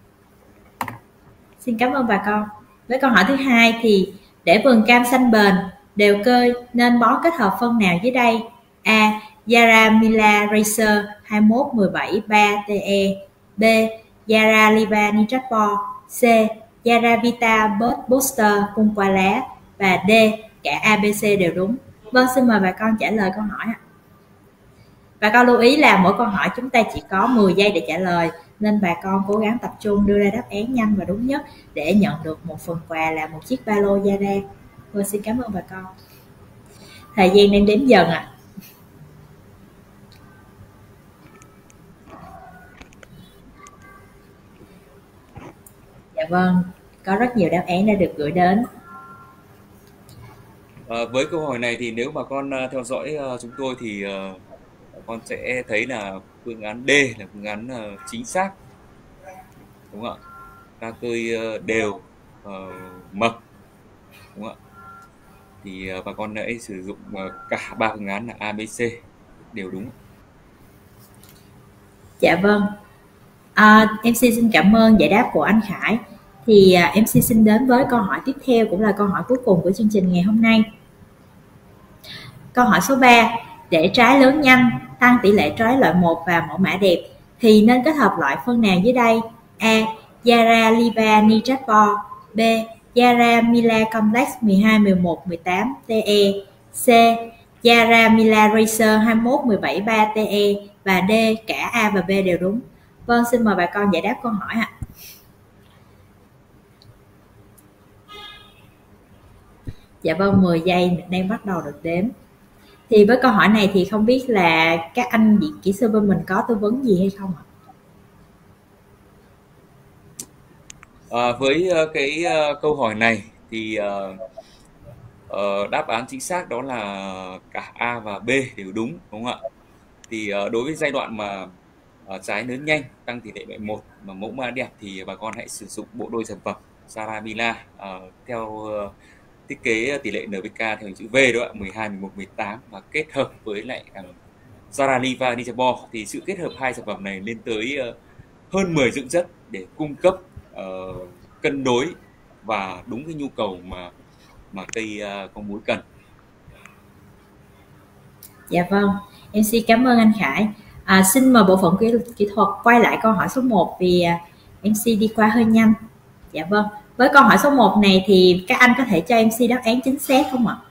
Xin cảm ơn bà con. Với câu hỏi thứ hai thì để vườn cam xanh bền, đều cơi nên bón kết hợp phân nào dưới đây? A. Yaramila Racer 21173TE, B. Yara Liva Nitratpor, C. Yaravita Booster phun qua lá, và D. Cả ABC đều đúng. Vâng, xin mời bà con trả lời câu hỏi ạ. Bà con lưu ý là mỗi câu hỏi chúng ta chỉ có 10 giây để trả lời, nên bà con cố gắng tập trung đưa ra đáp án nhanh và đúng nhất để nhận được một phần quà là một chiếc ba lô Zara. Vâng, xin cảm ơn bà con. Thời gian đang đếm dần ạ. Dạ vâng, có rất nhiều đáp án đã được gửi đến. Với câu hỏi này thì nếu bà con theo dõi chúng tôi thì bà con sẽ thấy là phương án D là phương án chính xác, đúng không ạ? Ca cơi đều, mập, đúng không ạ? Thì bà con hãy sử dụng cả ba phương án là ABC đều đúng. Dạ vâng, MC xin cảm ơn giải đáp của anh Khải. Thì MC xin đến với câu hỏi tiếp theo, cũng là câu hỏi cuối cùng của chương trình ngày hôm nay. Câu hỏi số 3. Để trái lớn nhanh, tăng tỷ lệ trái loại 1 và mẫu mã đẹp thì nên kết hợp loại phân nào dưới đây? A. Yara Liva Nitratpor, B. Yara Mila Complex 12, 11, 18 TE, C. Yara Mila Racer 21, 17, 3 TE, và D. Cả A và B đều đúng. Vâng, xin mời bà con giải đáp câu hỏi ạ. Dạ vâng, 10 giây đang bắt đầu được đếm. Thì với câu hỏi này thì không biết là các anh kỹ sư bên mình có tư vấn gì hay không ạ? Với cái câu hỏi này thì đáp án chính xác đó là cả A và B đều đúng, đúng không ạ? Thì đối với giai đoạn mà trái lớn nhanh, tăng tỷ lệ loại 1 mà mẫu mã đẹp thì bà con hãy sử dụng bộ đôi sản phẩm Yara Mila theo thiết kế tỷ lệ NPK theo hình chữ V đó ạ, 12, 11, 18, và kết hợp với lại Yara Liva Nitratpor thì sự kết hợp hai sản phẩm này lên tới hơn 10 dưỡng chất để cung cấp cân đối và đúng cái nhu cầu mà cây có múi cần. Dạ vâng, em xin cảm ơn anh Khải. Xin mời bộ phận kỹ thuật quay lại câu hỏi số 1 vì MC đi qua hơi nhanh. Dạ vâng, với câu hỏi số 1 này thì các anh có thể cho MC đáp án chính xác không ạ?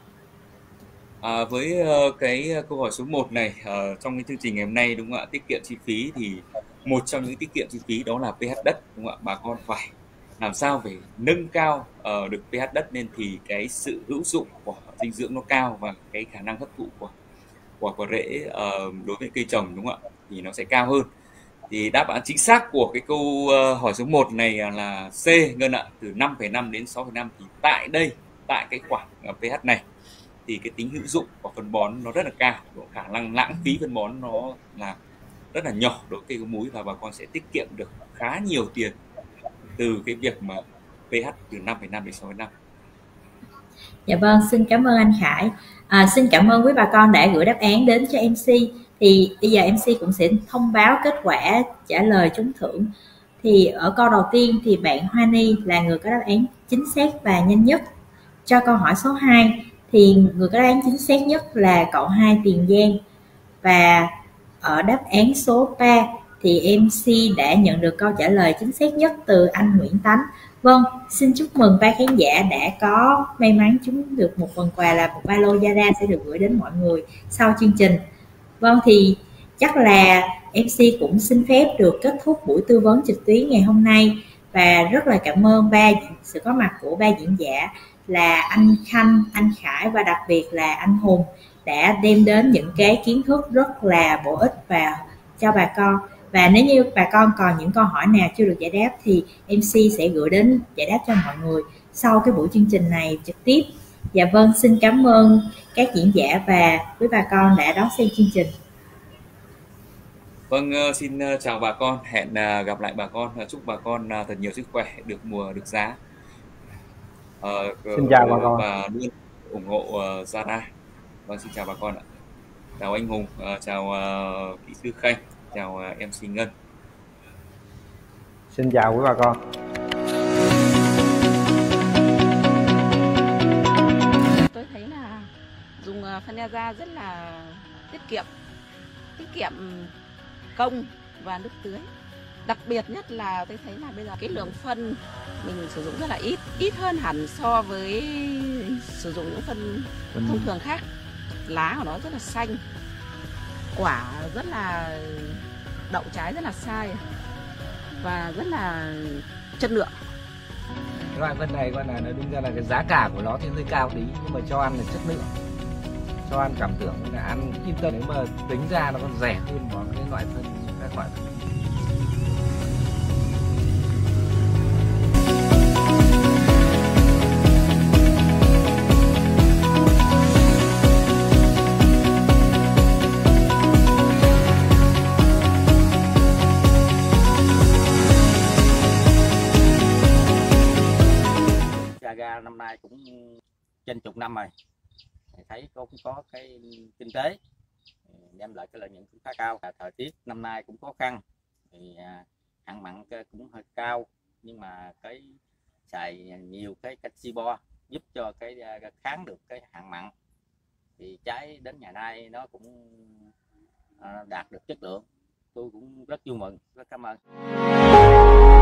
Với cái câu hỏi số 1 này, trong cái chương trình ngày hôm nay, đúng không ạ, tiết kiệm chi phí thì một trong những tiết kiệm chi phí đó là pH đất, đúng không ạ? Bà con phải làm sao phải nâng cao được pH đất nên thì cái sự hữu dụng của dinh dưỡng nó cao và cái khả năng hấp thụ của rễ đối với cây trồng, đúng không ạ, thì nó sẽ cao hơn. Thì đáp án chính xác của cái câu hỏi số 1 này là C Ngân ạ, từ 5,5 đến 6,5. Thì tại đây, tại cái khoảng pH này thì cái tính hữu dụng của phân bón nó rất là cao, khả năng lãng phí phân bón nó là rất là nhỏ đối với cây có múi, và bà con sẽ tiết kiệm được khá nhiều tiền từ cái việc mà pH từ 5,5 đến 6,5. Dạ vâng, xin cảm ơn anh Khải. Xin cảm ơn quý bà con đã gửi đáp án đến cho MC. Thì bây giờ MC cũng sẽ thông báo kết quả trả lời trúng thưởng. Thì ở câu đầu tiên thì bạn Hoa Ni là người có đáp án chính xác và nhanh nhất. Cho câu hỏi số 2 thì người có đáp án chính xác nhất là cậu 2 Tiền Giang. Và ở đáp án số 3 thì MC đã nhận được câu trả lời chính xác nhất từ anh Nguyễn Tánh. Vâng, xin chúc mừng ba khán giả đã có may mắn trúng được một phần quà là một ba lô Zara sẽ được gửi đến mọi người sau chương trình. Vâng, thì chắc là MC cũng xin phép được kết thúc buổi tư vấn trực tuyến ngày hôm nay, và rất là cảm ơn sự có mặt của ba diễn giả là anh Khanh, anh Khải và đặc biệt là anh Hùng đã đem đến những cái kiến thức rất là bổ ích và cho bà con. Và nếu như bà con còn những câu hỏi nào chưa được giải đáp thì MC sẽ gửi đến giải đáp cho mọi người sau cái buổi chương trình này trực tiếp. Dạ vâng, xin cảm ơn các diễn giả và quý bà con đã đón xem chương trình. Vâng, xin chào bà con, hẹn gặp lại bà con, chúc bà con thật nhiều sức khỏe, được mùa được giá. Xin chào bà con và luôn ủng hộ Zara. Vâng, xin chào bà con ạ. Chào anh Hùng, chào kỹ sư Khanh, chào MC Ngân. Xin chào quý bà con. Tôi thấy là dùng phân Zara rất là tiết kiệm tiết kiệm công và nước tưới. Đặc biệt nhất là tôi thấy là bây giờ cái lượng phân mình sử dụng rất là ít hơn hẳn so với sử dụng những phân thông thường khác. Lá của nó rất là xanh, quả rất là đậu trái rất là sai và rất là chất lượng. Loại phân này gọi là đúng ra là cái giá cả của nó thì hơi cao tí, nhưng mà cho ăn là chất lượng, cho ăn cảm tưởng là ăn yên tâm. Nếu mà tính ra nó còn rẻ hơn một cái loại phân các loại phân. Ga năm nay cũng trên chục năm rồi, thấy cũng có cái kinh tế đem lại cái lợi nhuận cũng khá cao. Thời tiết năm nay cũng khó khăn, thì hạn mặn cũng hơi cao, nhưng mà cái xài nhiều cái canxi bo giúp cho cái kháng được cái hạn mặn, thì trái đến ngày nay nó cũng đạt được chất lượng. Tôi cũng rất vui mừng, rất cảm ơn.